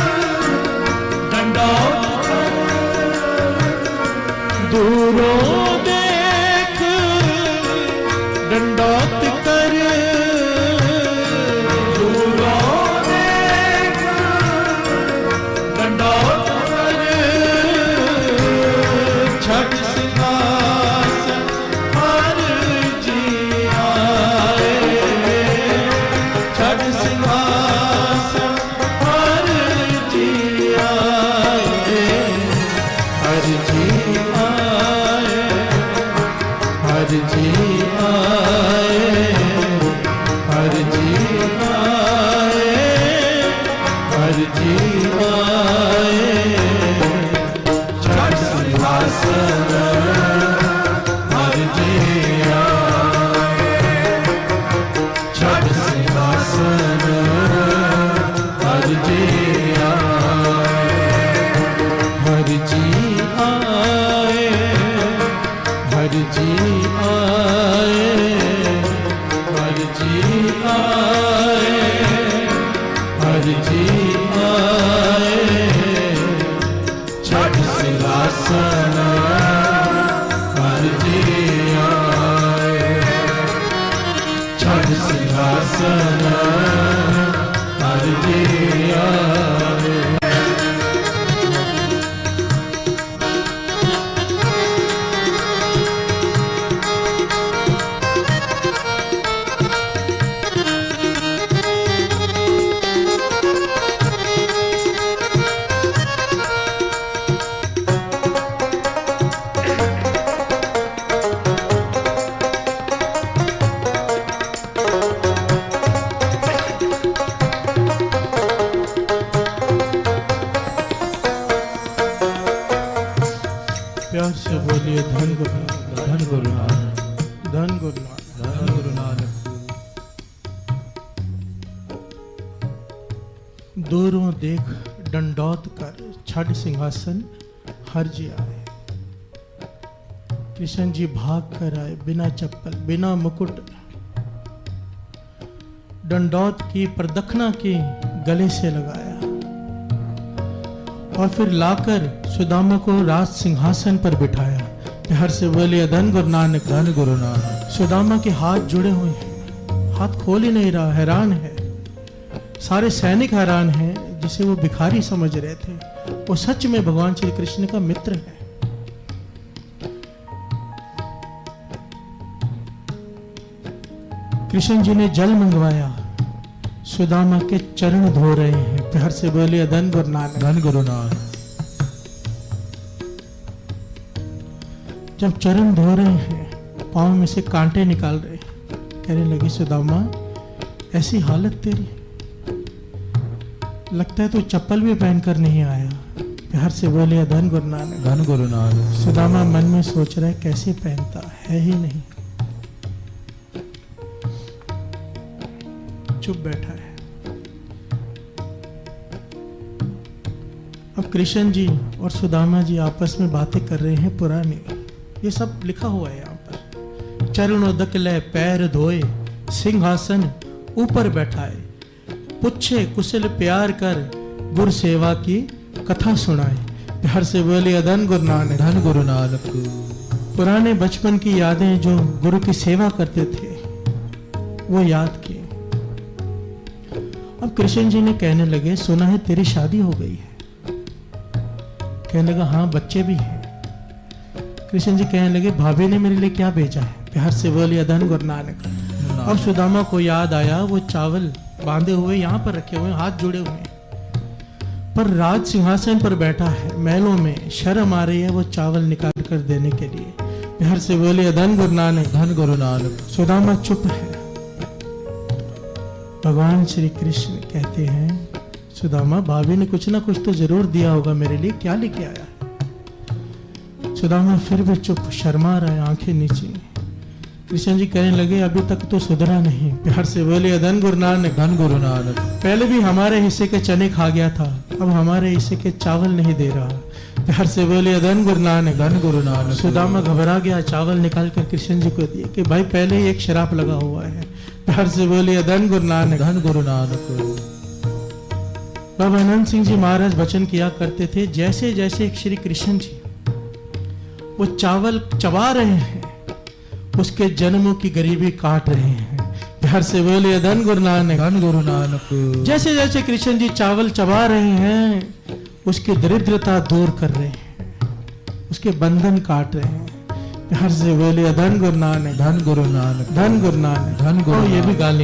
दंडौत कर, दूरों देख दंडौत कर, दूरों देख दंडौत कर, छठ सिंहासन हर जी आए, छठ सिंहासन हर जी आए, हर जी आए, हर जी आए, हर जी आए, हर जी आए, छठ सिंहासन हर जी आए, छठ सिंहासन हर जी आए, हर जी आए, हर जी आए, हर जी आए, हर जी आए, छठ सिंहासन हर जी आए, छठ सिंहासन हर जी आए। प्यार से बोलिए धन गुरु नानक। धन गुरु नानक। धन गुरु नानक। धन गुरु नानक। दूरों देख दंडौत कर, छड़ सिंहासन हर जी आए। कृष्ण जी भाग कर आए, बिना चप्पल बिना मुकुट, दंडौत की, प्रदक्षिणा की, गले से लगाया और फिर लाकर सुदामा को राज सिंहासन पर बिठाया। हर से बोले धन गुरु नानक, धन गुरु नानक। सुदामा के हाथ जुड़े हुए हैं, हाथ खोल ही नहीं रहा, हैरान है। सारे सैनिक हैरान हैं, जिसे वो भिखारी समझ रहे थे, वो सच में भगवान श्री कृष्ण का मित्र है। कृष्ण जी ने जल मंगवाया, सुदामा के चरण धो रहे हैं। प्यार से बोले धन गुरु नानक, धन गुरु नानक। जब चरण धो रहे हैं, पांव में से कांटे निकाल रहे, कहने लगी सुदामा ऐसी हालत तेरी, लगता है तू चप्पल भी पहनकर नहीं आया। प्यार से बोले धन गुरु नानक, धन गुरु नानक। सुदामा मन में सोच रहा है कैसे पहनता है ही नहीं, चुप बैठा है। अब कृष्ण जी और सुदामा जी आपस में बातें कर रहे हैं पुरानी, ये सब लिखा हुआ है यहाँ पर। चरणोदक ले पैर धोए, सिंहासन ऊपर बैठाए, पूछे कुशल प्यार कर, गुरु सेवा की कथा सुनाए। प्यार से बोले धन गुरु नानक, धन गुरु नानक। पुराने बचपन की यादें जो गुरु की सेवा करते थे वो याद की। अब कृष्ण जी ने कहने लगे सुना है तेरी शादी हो गई है। कहने लगा हाँ बच्चे भी हैं। कृष्ण जी कहने लगे भाभी ने मेरे लिए क्या भेजा है। प्यार से बोलिए धन गुरु नानक। अब सुदामा को याद आया वो चावल बांधे हुए यहाँ पर रखे हुए, हाथ जुड़े हुए, पर राज सिंहासन पर बैठा है, महलों में शर्म आ रही है वो चावल निकाल कर देने के लिए। प्यार से बोलिए धन गुरु नानक, धन गुरु नानक। सुदामा चुप है। भगवान श्री कृष्ण कहते हैं सुदामा भाभी ने कुछ ना कुछ तो जरूर दिया होगा मेरे लिए, क्या लेके आया। सुदामा फिर भी चुप, शर्मा रहा है, आंखें नीचे। कृष्ण जी कहने लगे अभी तक तो सुधरा नहीं। प्यार से बोले धन गुरु नानक, धन गुरु नानक। पहले भी हमारे हिस्से के चने खा गया था, अब हमारे हिस्से के चावल नहीं दे रहा। प्यार से बोले धन गुरु नानक, धन गुरु नानक। सुदामा घबरा गया, चावल निकाल कर कृष्ण जी को दिए कि भाई पहले ही एक शराब लगा हुआ है। प्यार से बोले धन गुरु नानक, धन गुरु नानक। बाबा आनंद सिंह जी महाराज वचन किया करते थे जैसे जैसे श्री कृष्ण जी वो चावल चबा रहे हैं उसके जन्मों की गरीबी काट रहे हैं। प्यार से बोले धन गुरु नानक, धन गुरु नानक। जैसे जैसे कृष्ण जी चावल चबा रहे हैं उसकी दरिद्रता दूर कर रहे हैं, उसके बंधन काट रहे हैं। प्यार से बोले धन गुरु नानक, धन गुरु नानक। धन गुरु नानक, धन गुरु। ये भी गाली।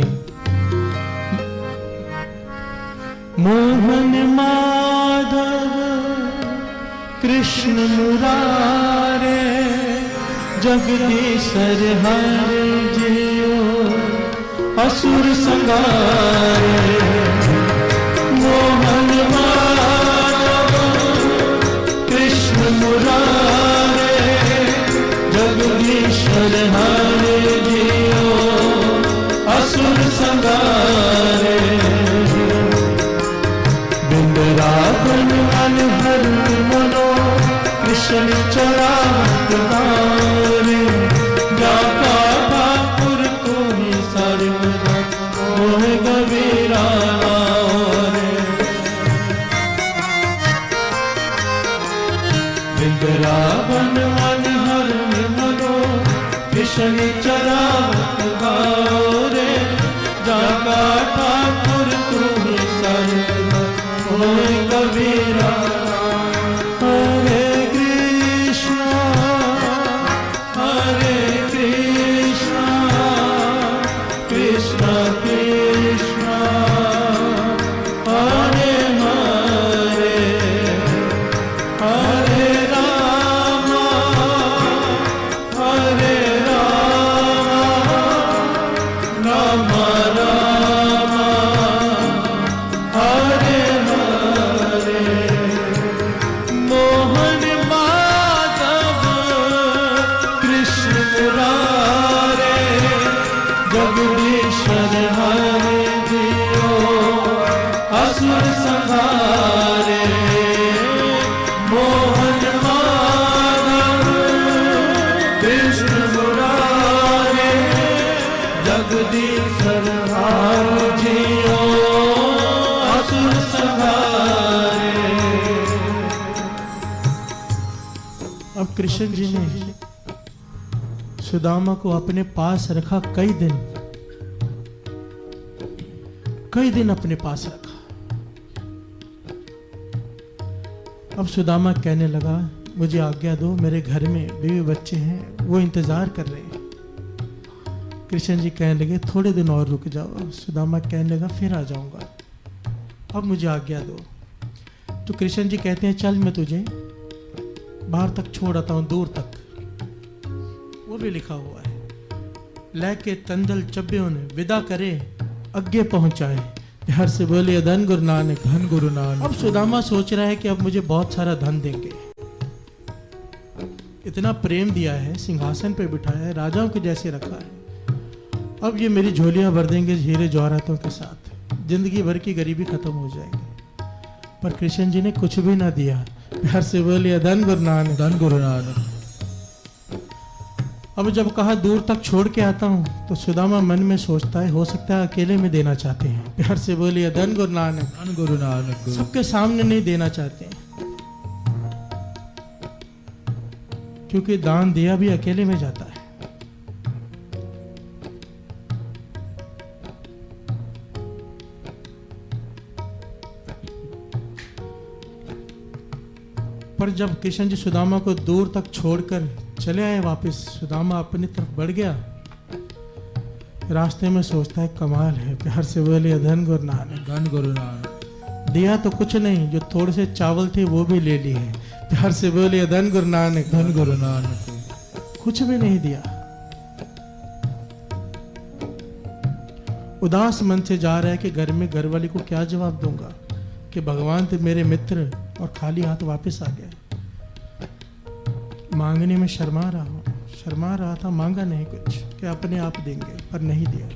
मोहन माधव कृष्ण मुरारे, जगदीशर हर जियो असुर संगारे। मोहन माधव कृष्ण मुरारे, जगदीशर हर जियो असुर संगारे। बिंदरावन मन हर मनो, कृष्ण चरात गारे। जाका ठाकुर तुम्ही सर्वदा, मोह गवीरा रे। बिंदरावन मन हर मनो, कृष्ण चरात गारे। जाका ठाकुर तुम्ही सर्वदा, मोह गवीरा। हरे कृष्णा कृष्णा कृष्णा हरे हरे, हरे राम दी सरहार जियो असुर संहारे। अब कृष्ण जी ने सुदामा को अपने पास रखा कई दिन अपने पास रखा। अब सुदामा कहने लगा मुझे आज्ञा दो, मेरे घर में बीवी बच्चे हैं, वो इंतजार कर रहे हैं। कृष्ण जी कहने लगे थोड़े दिन और रुक जाओ। सुदामा कहने लगा फिर आ जाऊंगा, अब मुझे आज्ञा दो। तो कृष्ण जी कहते हैं चल मैं तुझे बाहर तक छोड़ आता हूं, दूर तक। वो भी लिखा हुआ है, लेके तंदल चब्बे ने विदा करे अग्गे पहुंचाए। हर से बोले धन गुरु नानक, धन गुरु नानक। अब सुदामा सोच रहा है कि अब मुझे बहुत सारा धन देंगे, इतना प्रेम दिया है, सिंहासन पे बिठाया है, राजाओं के जैसे रखा है, अब ये मेरी झोलियां भर देंगे हीरे जवाहरातों के साथ, जिंदगी भर की गरीबी खत्म हो जाएगी। पर कृष्ण जी ने कुछ भी ना दिया। प्यार से बोलिए धन गुरु नानक, धन गुरु नानक। अब जब कहा दूर तक छोड़ के आता हूं, तो सुदामा मन में सोचता है हो सकता है अकेले में देना चाहते हैं। प्यार से बोलिए धन गुरु नानक, धन गुरु नानक। सबके सामने नहीं देना चाहते हैं, क्योंकि दान दिया भी अकेले में जाता है। पर जब कृष्ण जी सुदामा को दूर तक छोड़कर चले आए वापस, सुदामा अपनी तरफ बढ़ गया। रास्ते में सोचता है कमाल है। प्यार से बोले धन गुरु नानक, धन गुरु नानक। दिया तो कुछ नहीं, जो थोड़े से चावल थे वो भी ले लिए। प्यार से बोले धन गुरु नानक, धन गुरु नानक। कुछ भी नहीं दिया। उदास मन से जा रहा है कि घर में घरवाली को क्या जवाब दूंगा कि भगवान थे मेरे मित्र और खाली हाथ वापस आ गया। मांगने में शर्मा रहा था, मांगा नहीं कुछ कि अपने आप देंगे, पर नहीं दिया।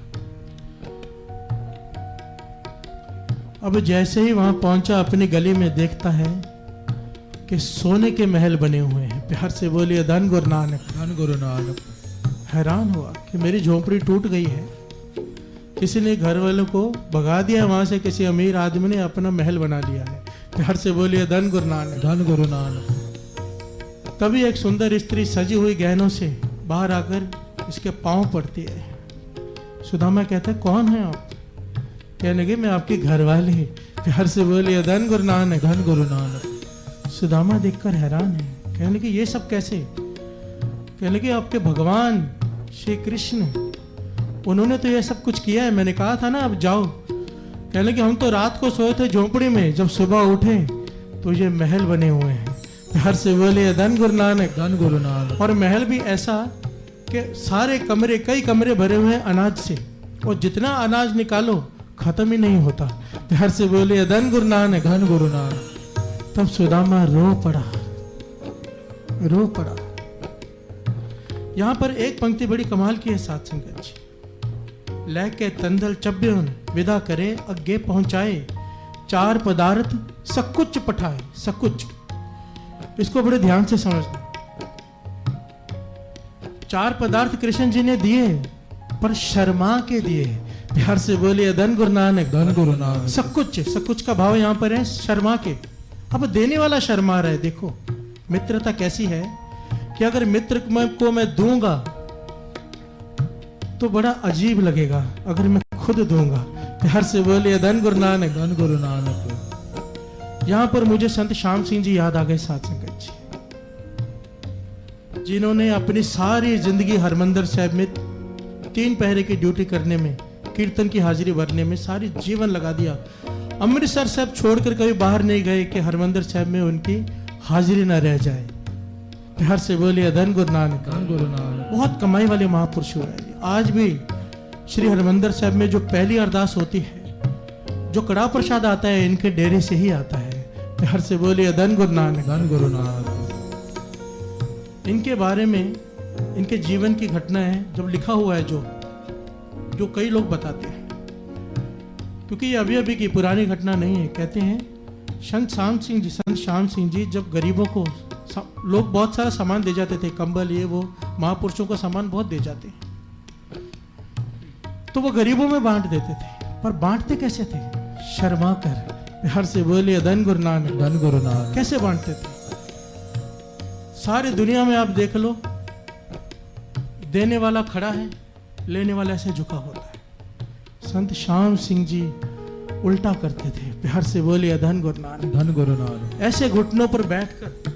अब जैसे ही वहां पहुंचा, अपनी गली में देखता है कि सोने के महल बने हुए हैं। प्यार से बोलिए धन गुरु नानक, धन गुरु नानक। हैरान हुआ कि मेरी झोपड़ी टूट गई है, किसी ने घर वालों को भगा दिया वहां से, किसी अमीर आदमी ने अपना महल बना लिया है। प्यार से बोलिए धन गुरु नानक, धन गुरु नानक। तभी एक सुंदर स्त्री सजी हुई गहनों से बाहर आकर इसके पांव पड़ती है। सुदामा कहता है कौन है आप? कहने लगे मैं आपकी घरवाली। प्यार से बोलिए धन गुरु नानक, धन गुरु नानक। सुदामा देखकर हैरान है, कहने लगे ये सब कैसे? कहने लगे आपके भगवान श्री कृष्ण, उन्होंने तो ये सब कुछ किया है, मैंने कहा था ना अब जाओ। कहने लगे हम तो रात को सोए थे झोंपड़ी में, जब सुबह उठे तो ये महल बने हुए हैं। प्यार से बोले धन गुरु नानक, धन गुरु नानक। और महल भी ऐसा कि सारे कमरे, कई कमरे भरे हुए हैं अनाज से, और जितना अनाज निकालो खत्म ही नहीं होता। प्यार से बोले धन गुरु नानक, धन गुरु नानक। तब सुदामा रो पड़ा। यहां पर एक पंक्ति बड़ी कमाल की है साथ संगत जी। लेके तंदल चब्बेन विदा करे अग्गे पहुंचाए, चार पदार्थ सकुच पठाए। सकुच, इसको बड़े ध्यान से समझना। चार पदार्थ कृष्ण जी ने दिए, पर शर्मा के दिए। प्यार से बोलिए धन गुरु नानक, धन गुरु नानक। सकुच, सकुच का भाव यहां पर है शर्मा के। अब देने वाला शर्मा रहा है। देखो मित्रता कैसी है कि अगर मित्र को मैं दूंगा तो बड़ा अजीब लगेगा, अगर मैं खुद दूंगा। प्यार से बोलिए धन गुरु नानक, धन गुरु नानक। यहां पर मुझे संत श्याम सिंह जी याद आ गए साथ संगत जी, जिन्होंने अपनी सारी जिंदगी हरमंदिर साहब में 3 पहरे की ड्यूटी करने में, कीर्तन की हाजिरी भरने में सारी जीवन लगा दिया। अमृतसर साहब छोड़कर कभी बाहर नहीं गए कि हरमंदिर साहब में उनकी हाजिरी न रह जाए। प्यार से बोलिए धन गुरु नानक, धन गुरु नानक। बहुत कमाई वाले महापुरुष हुए हैं। आज भी श्री हरमंदिर साहब में जो पहली अरदास होती है, जो कड़ा प्रसाद आता है, इनके डेरे से ही आता है। प्यार से बोलिए धन गुरु नानक, धन गुरु नानक। इनके बारे में, इनके जीवन की घटना है जब लिखा हुआ है, जो कई लोग बताते हैं, क्योंकि ये अभी की पुरानी घटना नहीं है। कहते हैं संत श्याम सिंह जी जब गरीबों को लोग बहुत सारा सामान दे जाते थे, कंबल ये वो, महापुरुषों को सामान बहुत दे जाते हैं। तो वो गरीबों में बांट देते थे, पर बांटते कैसे थे? शर्मा कर। बिहार से बोलिए धन गुरु नानक। धन गुरु नानक। कैसे बांटते थे? सारी दुनिया में आप देख लो, देने वाला खड़ा है, लेने वाला ऐसे झुका होता है। संत श्याम सिंह जी उल्टा करते थे। बिहार से बोलिए धन गुरु नानक। धन गुरु नानक। ऐसे घुटनों पर बैठकर,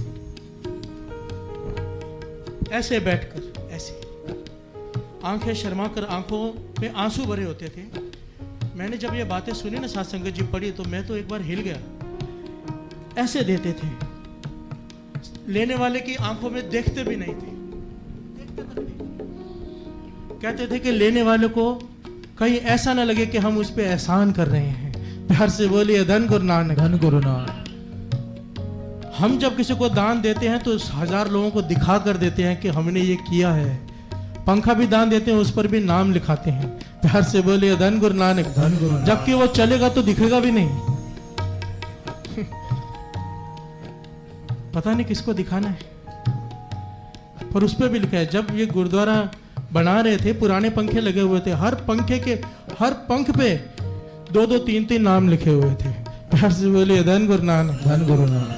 ऐसे बैठकर, ऐसे आंखें शर्मा कर, आंखों में आंसू भरे होते थे। मैंने जब ये बातें सुनी ना, साथ संगत जी पढ़ी, तो मैं तो एक बार हिल गया। ऐसे देते थे, लेने वाले की आंखों में देखते भी नहीं थे, देखते तक नहीं। कहते थे कि लेने वाले को कहीं ऐसा ना लगे कि हम उस पे एहसान कर रहे हैं। प्यार से बोलिए धन गुरु नानक। धन गुरु नानक। हम जब किसी को दान देते हैं तो 1000 लोगों को दिखा कर देते हैं कि हमने ये किया है। पंखा भी दान देते हैं, उस पर भी नाम लिखाते हैं। प्यार से बोलिए धन गुरु नानक। धन गुरु नानक। जबकि वो चलेगा तो दिखेगा भी नहीं। पता नहीं किसको दिखाना है, पर उस पर भी लिखा है। जब ये गुरुद्वारा बना रहे थे, पुराने पंखे लगे हुए थे, हर पंखे के हर पंख पे 2-2, 3-3 नाम लिखे हुए थे। प्यार से बोलिए धन गुरु नानक। धन गुरु नानक।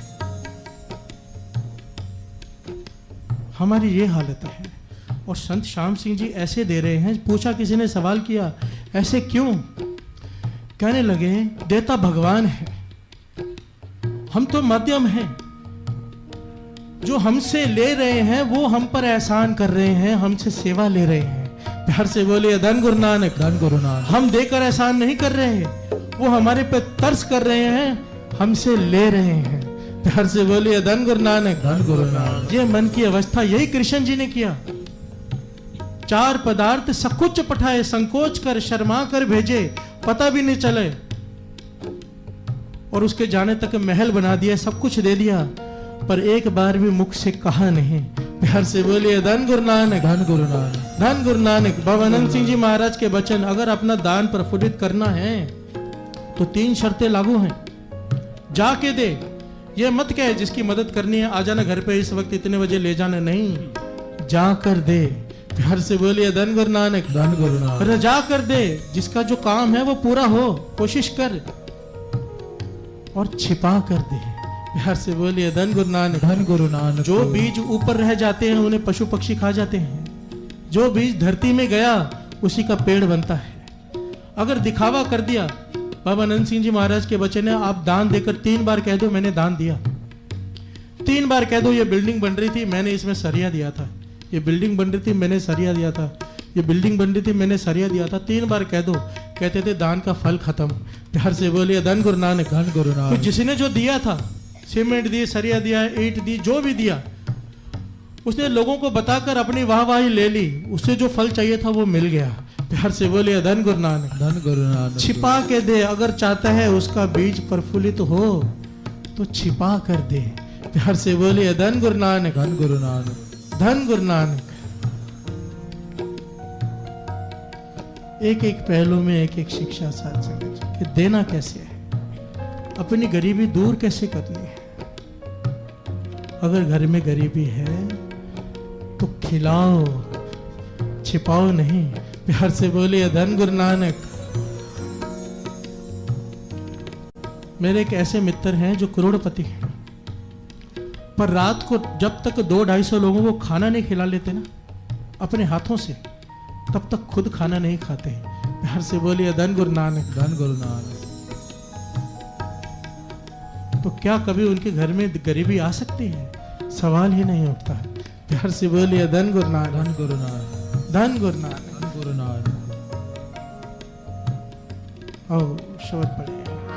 हमारी ये हालत है। और संत श्याम सिंह जी ऐसे दे रहे हैं। पूछा, किसी ने सवाल किया, ऐसे क्यों? कहने लगे, देता भगवान है, हम तो माध्यम हैं। जो हमसे ले रहे हैं वो हम पर एहसान कर रहे हैं, हमसे सेवा ले रहे हैं। प्यार से बोलिए धन गुरु नानक। धन गुरु नानक। हम देकर एहसान नहीं कर रहे हैं, वो हमारे पे तरस कर रहे हैं, हमसे ले रहे हैं। प्यार से बोलिए धन गुरु नानक। धन गुरु नानक। ये मन की अवस्था, यही कृष्ण जी ने किया। 4 पदार्थ सकुच पठाए, संकोच कर शर्मा कर भेजे, पता भी नहीं चले। और उसके जाने तक महल बना दिया, सब कुछ दे दिया, पर एक बार भी मुख से कहा नहीं। प्यार से बोलिए धन गुरु नानक। धन गुरु नानक। धन गुरु नानक। बाबा आनंद सिंह जी महाराज के वचन, अगर अपना दान प्रफुल्लित करना है तो 3 शर्तें लागू हैं। जाके दे, ये मत कहे जिसकी मदद करनी है आ जाना घर पे इस वक्त इतने बजे ले जाना, नहीं, जाकर दे। प्यार से बोलिए धन गुरु नानक। धन गुरु नानक। अरे जाकर दे, जिसका जो काम है वो पूरा हो, कोशिश कर, और छिपा कर दे। प्यार से बोलिए धन गुरु नानक। धन गुरु नानक। जो बीज ऊपर रह जाते हैं उन्हें पशु पक्षी खा जाते हैं। जो बीज धरती में गया उसी का पेड़ बनता है। अगर दिखावा कर दिया, बाबा आनंद सिंह जी महाराज के वचन है, आप दान देकर 3 बार कह दो मैंने दान दिया। 3 बार कह दो, ये बिल्डिंग बन रही थी मैंने इसमें सरिया दिया था, ये बिल्डिंग बन रही थी मैंने सरिया दिया था, ये बिल्डिंग बन रही थी मैंने सरिया दिया था। 3 बार कह दो, कहते थे दान का फल खत्म। प्यार से बोलिए धन गुरु नानक। धन गुरु तो नानक। जिसने जो दिया था, सीमेंट दी, सरिया दिया, ईंट दी, जो भी दिया, उसने लोगों को बताकर अपनी वाहवाही ले ली, उससे जो फल चाहिए था वो मिल गया। प्यार से बोलिए धन गुरु नानक। धन गुरु नानक। छिपा के दे, अगर चाहता है उसका बीज प्रफुल्लित हो तो छिपा कर दे। प्यार से बोलिए धन गुरु नानक। धन गुरु नानक। धन गुरु नानक। एक एक पहलू में एक एक शिक्षा साथ संगत कि देना कैसे है, अपनी गरीबी दूर कैसे करनी है। अगर घर में गरीबी है तो खिलाओ, छिपाओ नहीं। प्यार से बोलिए धन गुरु नानक। मेरे एक ऐसे मित्र हैं जो करोड़पति हैं, पर रात को जब तक 200-250 लोगों को खाना नहीं खिला लेते ना अपने हाथों से, तब तक खुद खाना नहीं खाते हैं। प्यार से बोलिए धन गुरु नानक। धन गुरु नानक। तो क्या कभी उनके घर में गरीबी आ सकती है? सवाल ही नहीं उठता। प्यार से बोलिए धन गुरु नानक। धन गुरु नानक। धन गुरु नानक। धन गुरु नानक। आओ शब्द पढ़िए।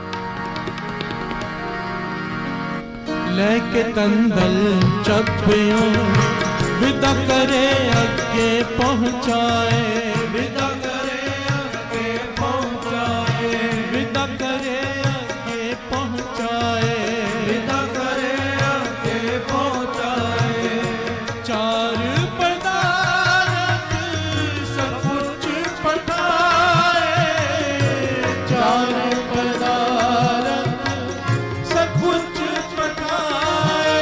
लेके तंदल चप्पियों विदा करे अगे पहुंचाए, विदा करे अगे पहुंचाए, विदा करे अगे पहुंचाए, विदा करे अगे पहुंचाए। 4 पदार्थ सब कुछ पठाए, 4 पदार्थ सब कुछ पठाए,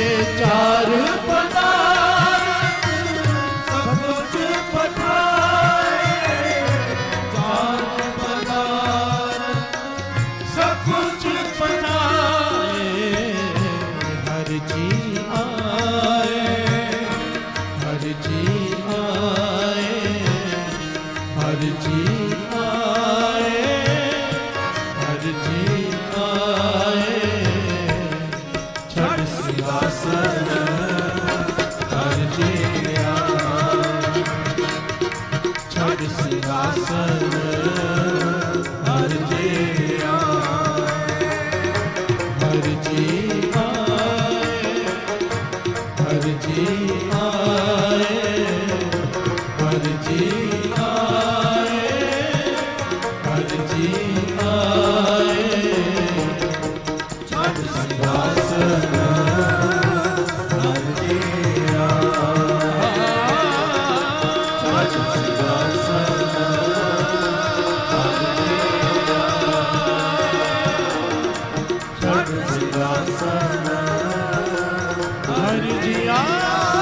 4 पदार्थ सब कुछ पठाए। सिंहासन हर जी आए, हर जी आए, हर जी आए, हर जी आए, हर जी आए, छठ सिंहासन हर जी आए, छठ सिंहासन हर जी आए, छठ सिंहासन हर जी आए।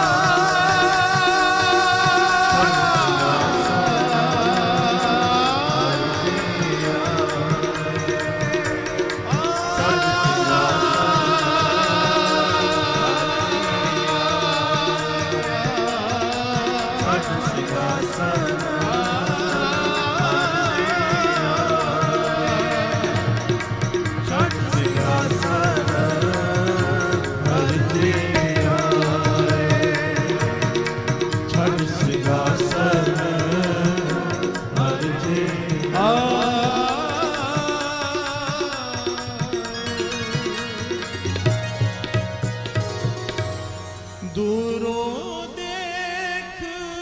दूरों देख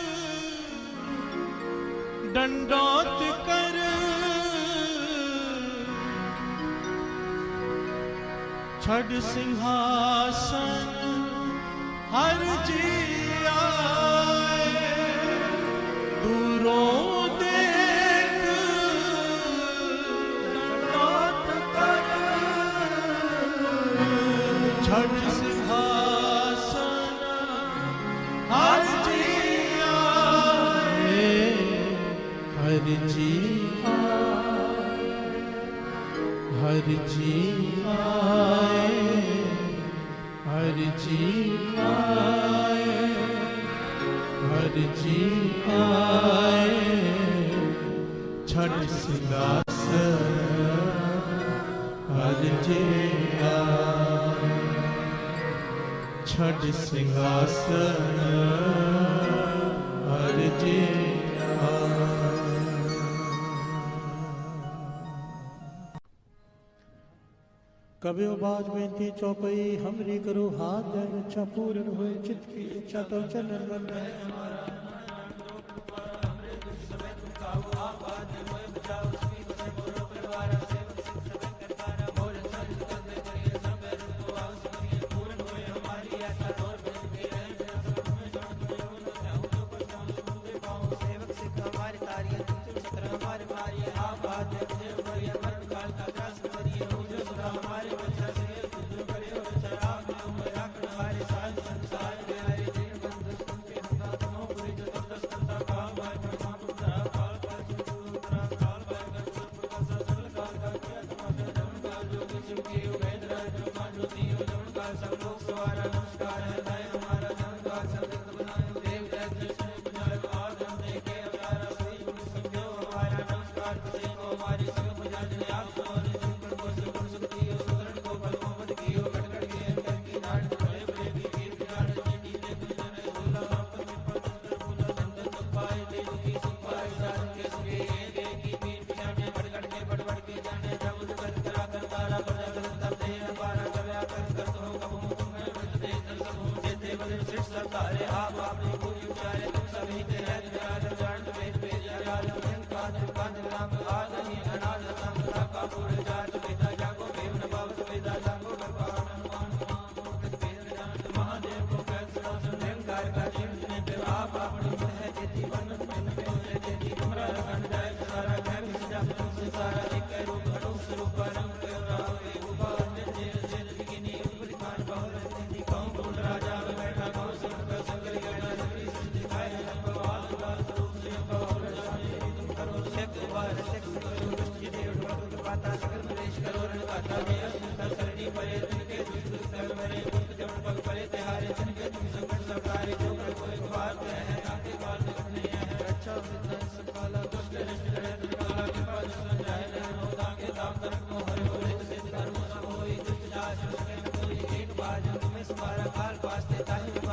दंडौत कर, छठ सिंहासन हर जी आए, दूरों देख दंडौत कर, छठ सिंहासन हर जी आए, हर जी आए, हर जी आए, हर जी आए, हर जी आए, छठ सिंहासन हर जी आए, छठ सिंहासन हर जी आए। कबियो बाज बेनती चौपई हमरी करो हाथ दैन इच्छा पूर्ण होए, चित्त की इच्छा तो चलन बन रहे।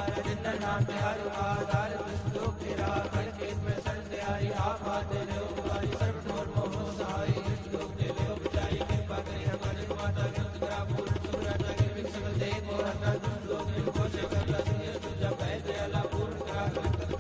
नाम हर आधार दुष्ट तेरा कर के में सर तैयारी आप आते रहो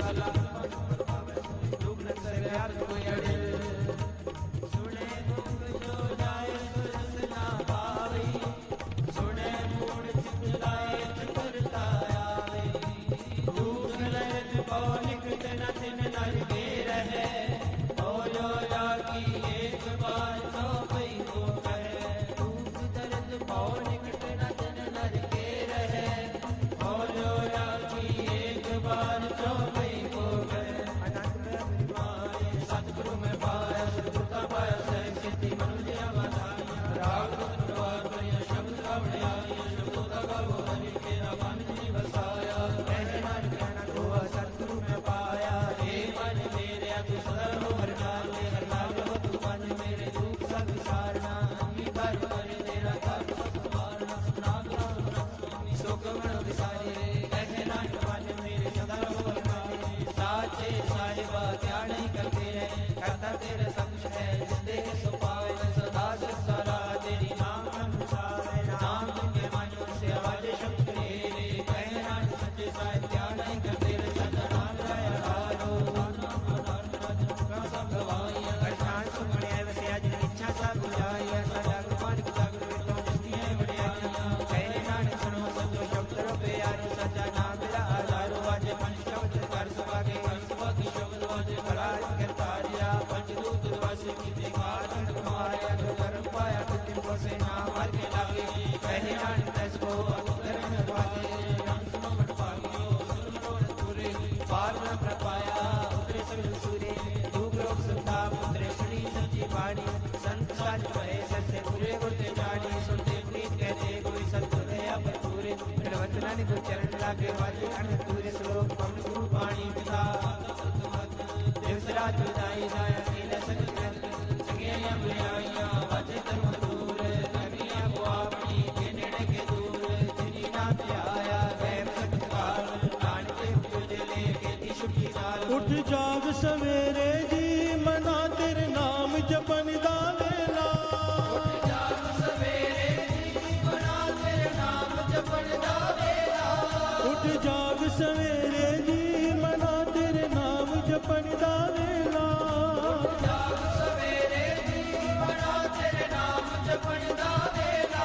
उठ जाग सवेरे जी मना तेरे नाम जपन दा वेला। उठ जाग सवेरे जी मना तेरे नाम जपन दा वेला। उठ जाग सवेरे जी मना तेरे नाम जपन दा वेला। उठ जाग सवेरे जी मना तेरे नाम जपन दा वेला।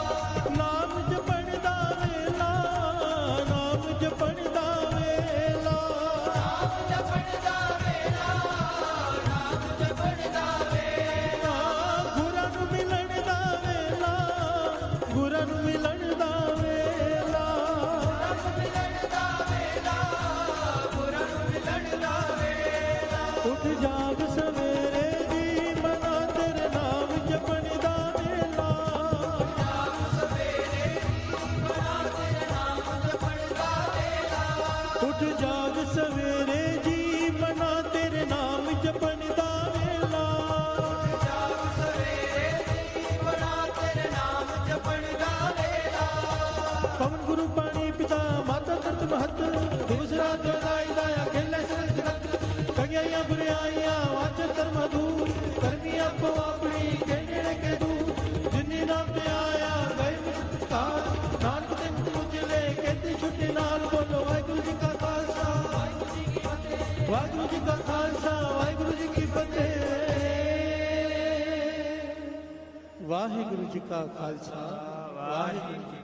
नाम जपन दा वेला, नाम जपन दा वेला। उठ जाग सवेरे जी मना तेरे नाम जपन दा वेला। उठ जाग सवेरे जी मना तेरे नाम जपन दा वेला। पवन गुरु पानी पिता माता धरत महत दूसरा दाई दाया खेले सरत जगत कगियां बुराइयां वाचन धर्म दूर करनी आपो अपनी कहने के दूर जिन्नी नाम ते आया गए मुस्तार नानक ते मुझले कहते छुट्टी नाल बोलो वाहिगुरु जी का खालसा वाहिगुरु जी का खालसा वाहिगुरु जी की फतेह। वाहिगुरु जी का खालसा वाहिगुरु जी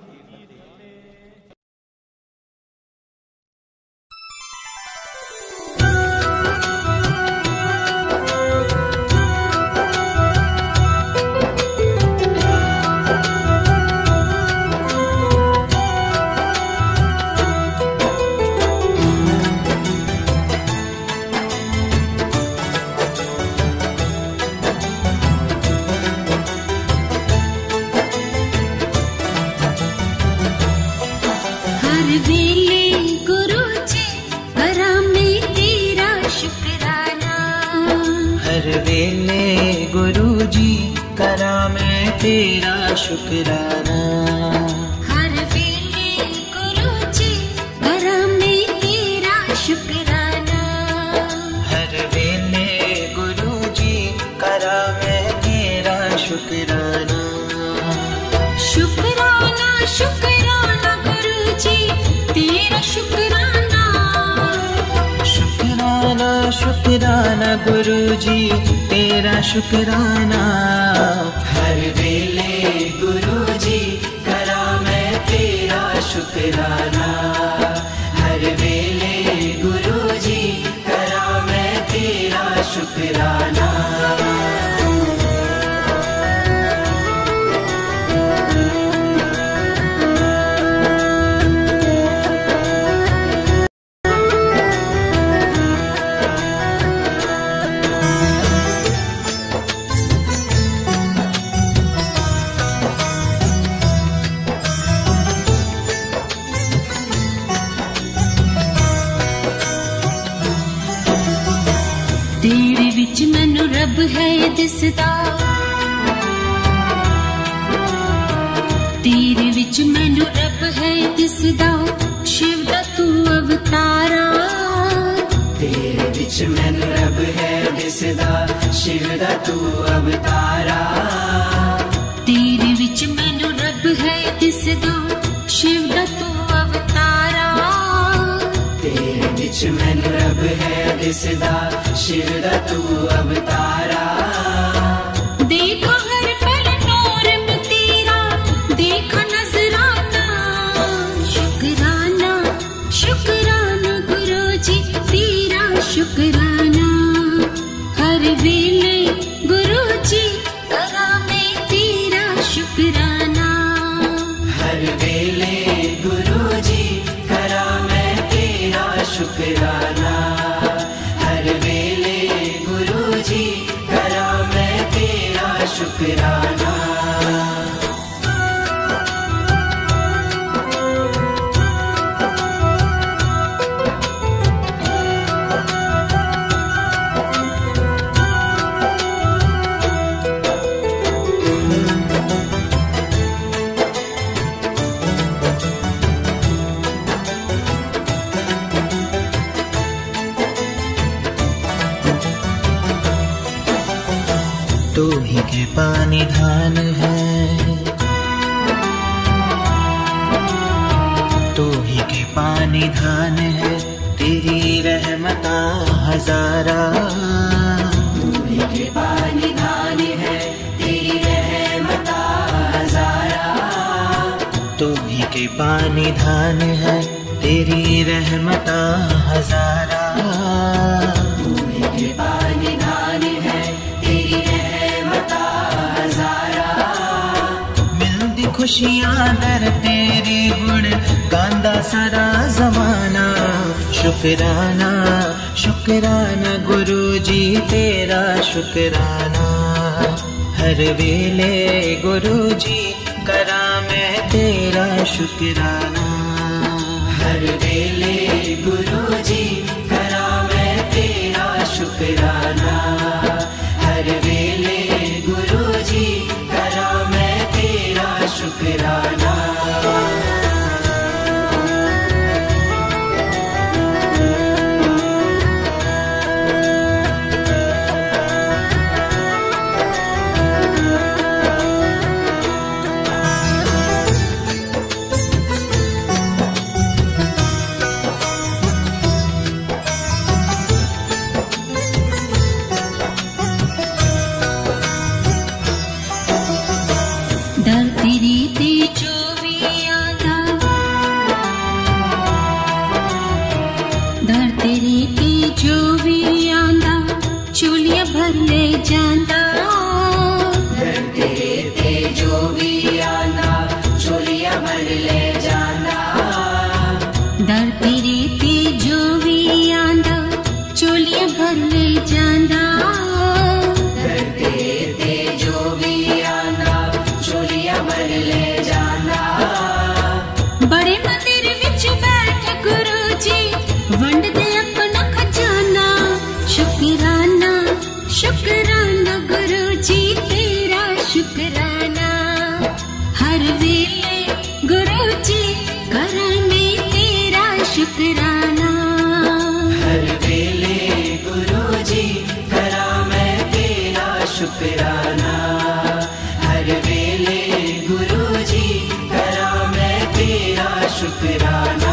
तेरा शुक्राना। हर वेले गुरु जी करा मैं तेरा शुक्राना। हर वेले गुरु जी करा मैं तेरा शुक्राना। शुक्राना शुक्राना गुरु जी तेरा शुक्राना। गुरुजी तेरा शुक्राना। हर वेले गुरुजी करा मैं तेरा शुक्राना। हर वेले गुरुजी करा मैं तेरा शुक्राना। तेरे विच मैनू रब है दिसदा, तेरे विच मैनू रब है दिसदा, शिव दा तू अवतारा। तेरे विच मैनू रब है दिसदा, शिव दा तू अवतारा। तेरे विच मैनू रब है दिसदा, शिव दा तू अवतारा। तेरे विच मैनू रब है दिसदा, शिव दा तू अवतारा। देखो हर पल नूर में तेरा, देखो नजराना। शुक्राना शुक्राना गुरुजी तेरा शुक्राना। हर वेले गुरुजी करा मैं तेरा शुक्राना। हर वेले गुरुजी करा मैं तेरा शुक्राना। हर वेले गुरुजी करा मैं तेरा शुक्राना। तू ही कृपा निधान है, तू ही कृपा निधान है, तेरी रहमता हजारा। तू ही कृपा निधान है, तेरी रहमता हजारा। तू ही कृपा निधान है, तेरी रहमता हजारा। तू ही कृपा निधान है, तेरी रहमता हजारा। मिलदी खुशियां दर तेरे गुण गांदा सारा जमाना। शुक्राना शुक्राना गुरुजी तेरा शुक्राना। हर वेले गुरुजी करा मैं तेरा शुक्राना। हर वेले गुरुजी करा मैं तेरा शुक्राना। हर वेले गुरुजी करा मैं तेरा शुक्राना। जांदा दर तेरे ते जो भी आंदा चोलिया भर ले जांदा। दर तेरे ते जो भी आंदा चोलिया भर ले जांदा। दर तेरे ते जो भी आंदा चोलिया भर ले जांदा। बड़े मंदिर विच बैठ गुरु जी वंड दे अपना खजाना। शुक्राना शुक्राना गुरु जी तेरा शुक्राना। हर वेले गुरु जी करा मैं तेरा शुक्राना। हर वेले गुरु जी करा मैं तेरा शुक्राना। हर वेले गुरु जी करा मैं तेरा शुक्राना।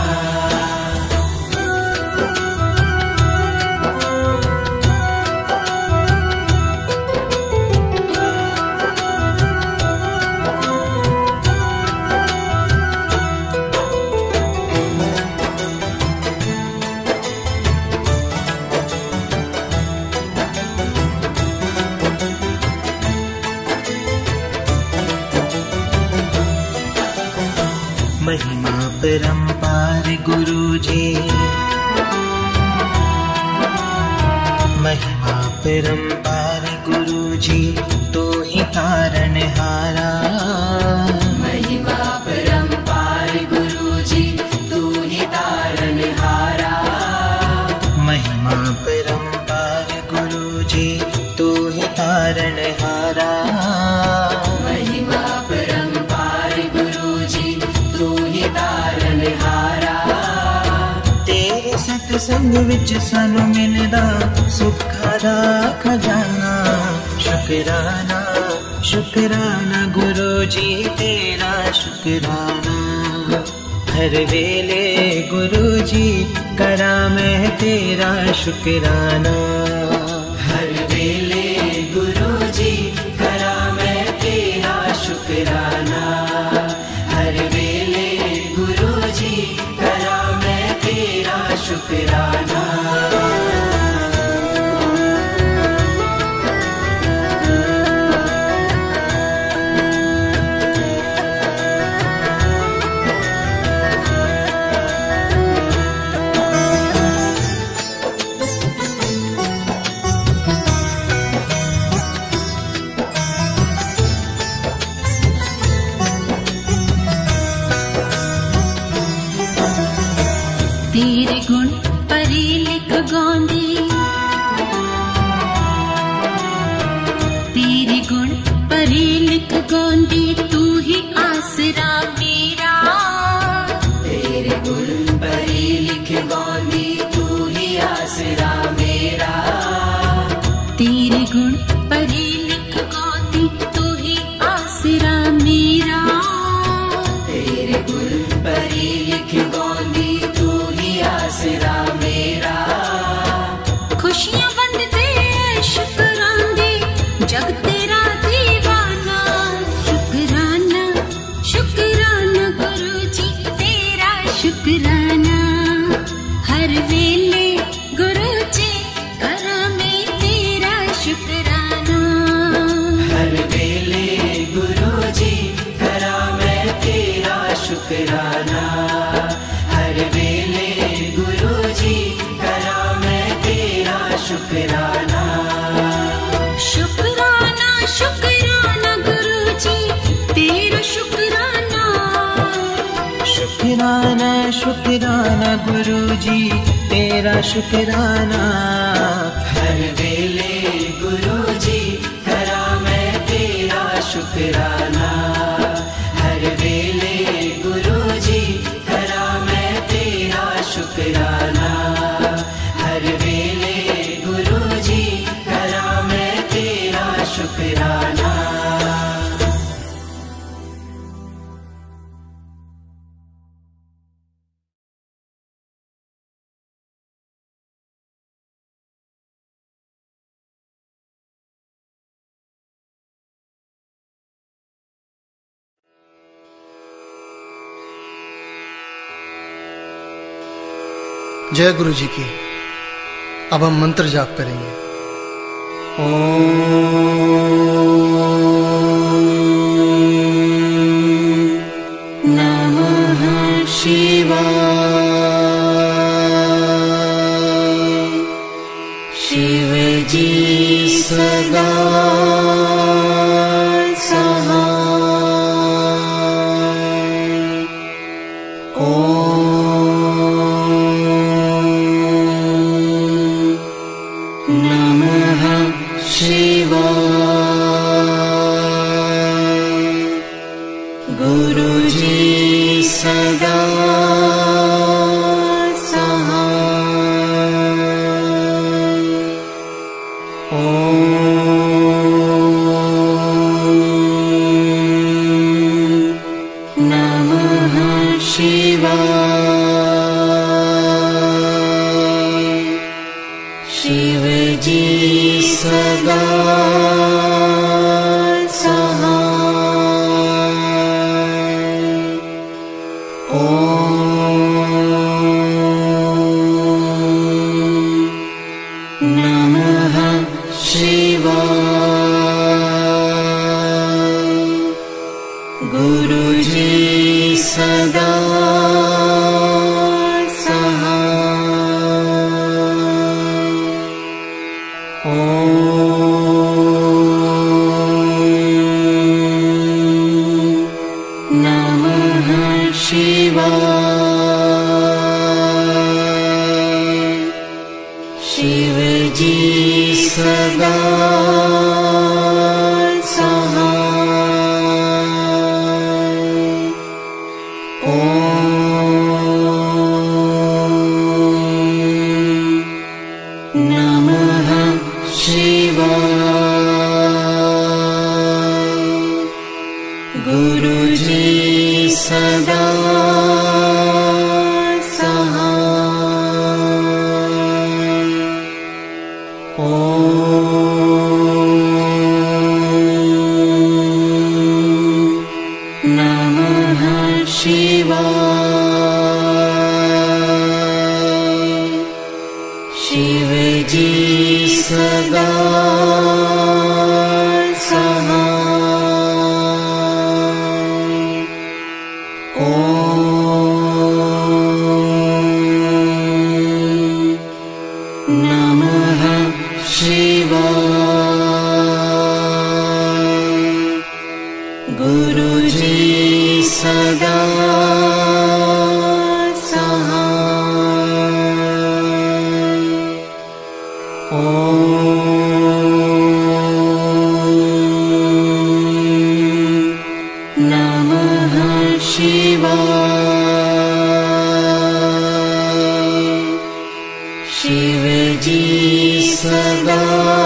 परंपार गुरु जी, महिमा परंपार गुरु जी, तू ही तारन हारा। महिमा परंपार गुरु जी, तू ही तारन हारा। महिमा परंपार गुरु जी, तू ही तारन हारा। महिमा परंपार गुरु जी, तू ही तारन हारा। तेरे सतसंग विच सानू मिलदा सुखा दा खजाना। शुकराना शुकराना गुरु जी तेरा शुकराना। हर वेले गुरु जी करा मैं तेरा शुकराना। हर वेले गुरु जी करा मैं तेरा शुकराना। हर वेले गुरु जी करा मैं तेरा शुकराना। तेरे गुण परी लिख गांदी, तेरे गुण परी लिख गांदी, तू ही आसरा मेरा। तेरे गुण परी लिख गांदी, तू ही आसरा मेरा। तेरे गुण परी लिख गांदी, तू ही आसरा मेरा। तेरे गुण परी लिख गांदी, तू ही आसरा मेरा। खुशियां वंडदे शुकरांदे जग तेरा दीवाना। शुकराना शुकराना गुरु जी तेरा शुकराना। हर वेले गुरु जी करा मैं तेरा शुकराना। हर वेले गुरु जी करा मैं तेरा शुकराना। हर वेले गुरु जी करा मैं तेरा शुकराना। शुकराना शुकराना गुरु जी तेरा शुकराना। शुकराना शुकराना गुरु जी तेरा शुकराना। हर वेले गुरु जी करा मैं तेरा शुकराना। हर वेले गुरु जी करा मैं तेरा शुकराना। हर वेले गुरु जी करा मैं तेरा शुकराना। जय गुरु जी की। अब हम मंत्र जाप करेंगे। ओम नमः शिवाय। शिव जी सदा सहाय। नमः शिवाय। गुरु जी सदा सहाय। नमः शिवाय। शिव जी सदा गुरुजी सदा शिव जी सदा सहाय। ओम नमः शिवाय। गुरु जी सदा शिव जी सदा सहाय। ओम नमः शिवाय। गुरु जी सदा शिव जी सदा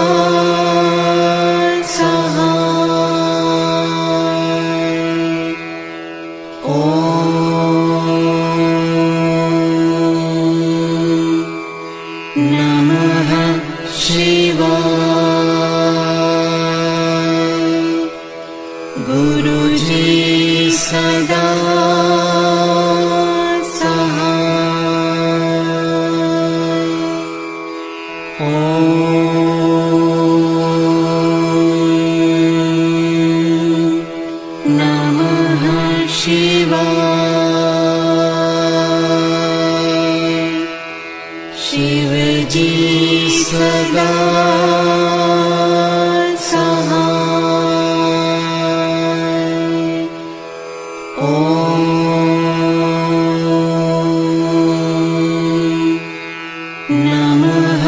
सहाय। ओम नमः शिवाय। गुरु जी सदा शिव जी सदा सहाय। ओम नमः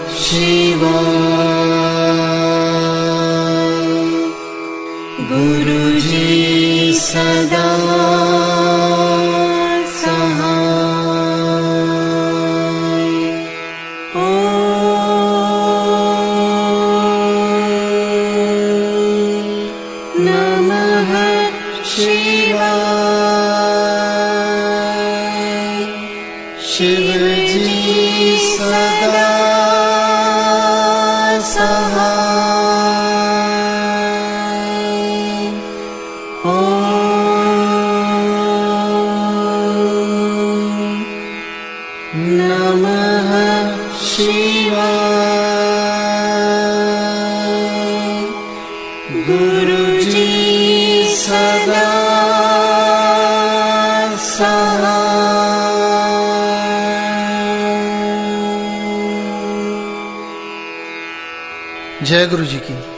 शिवाय। गुरु जी सदा शिव जी सदा सहाय। ओम नमः शिवाय। गुरु जी सदा जय गुरु जी की।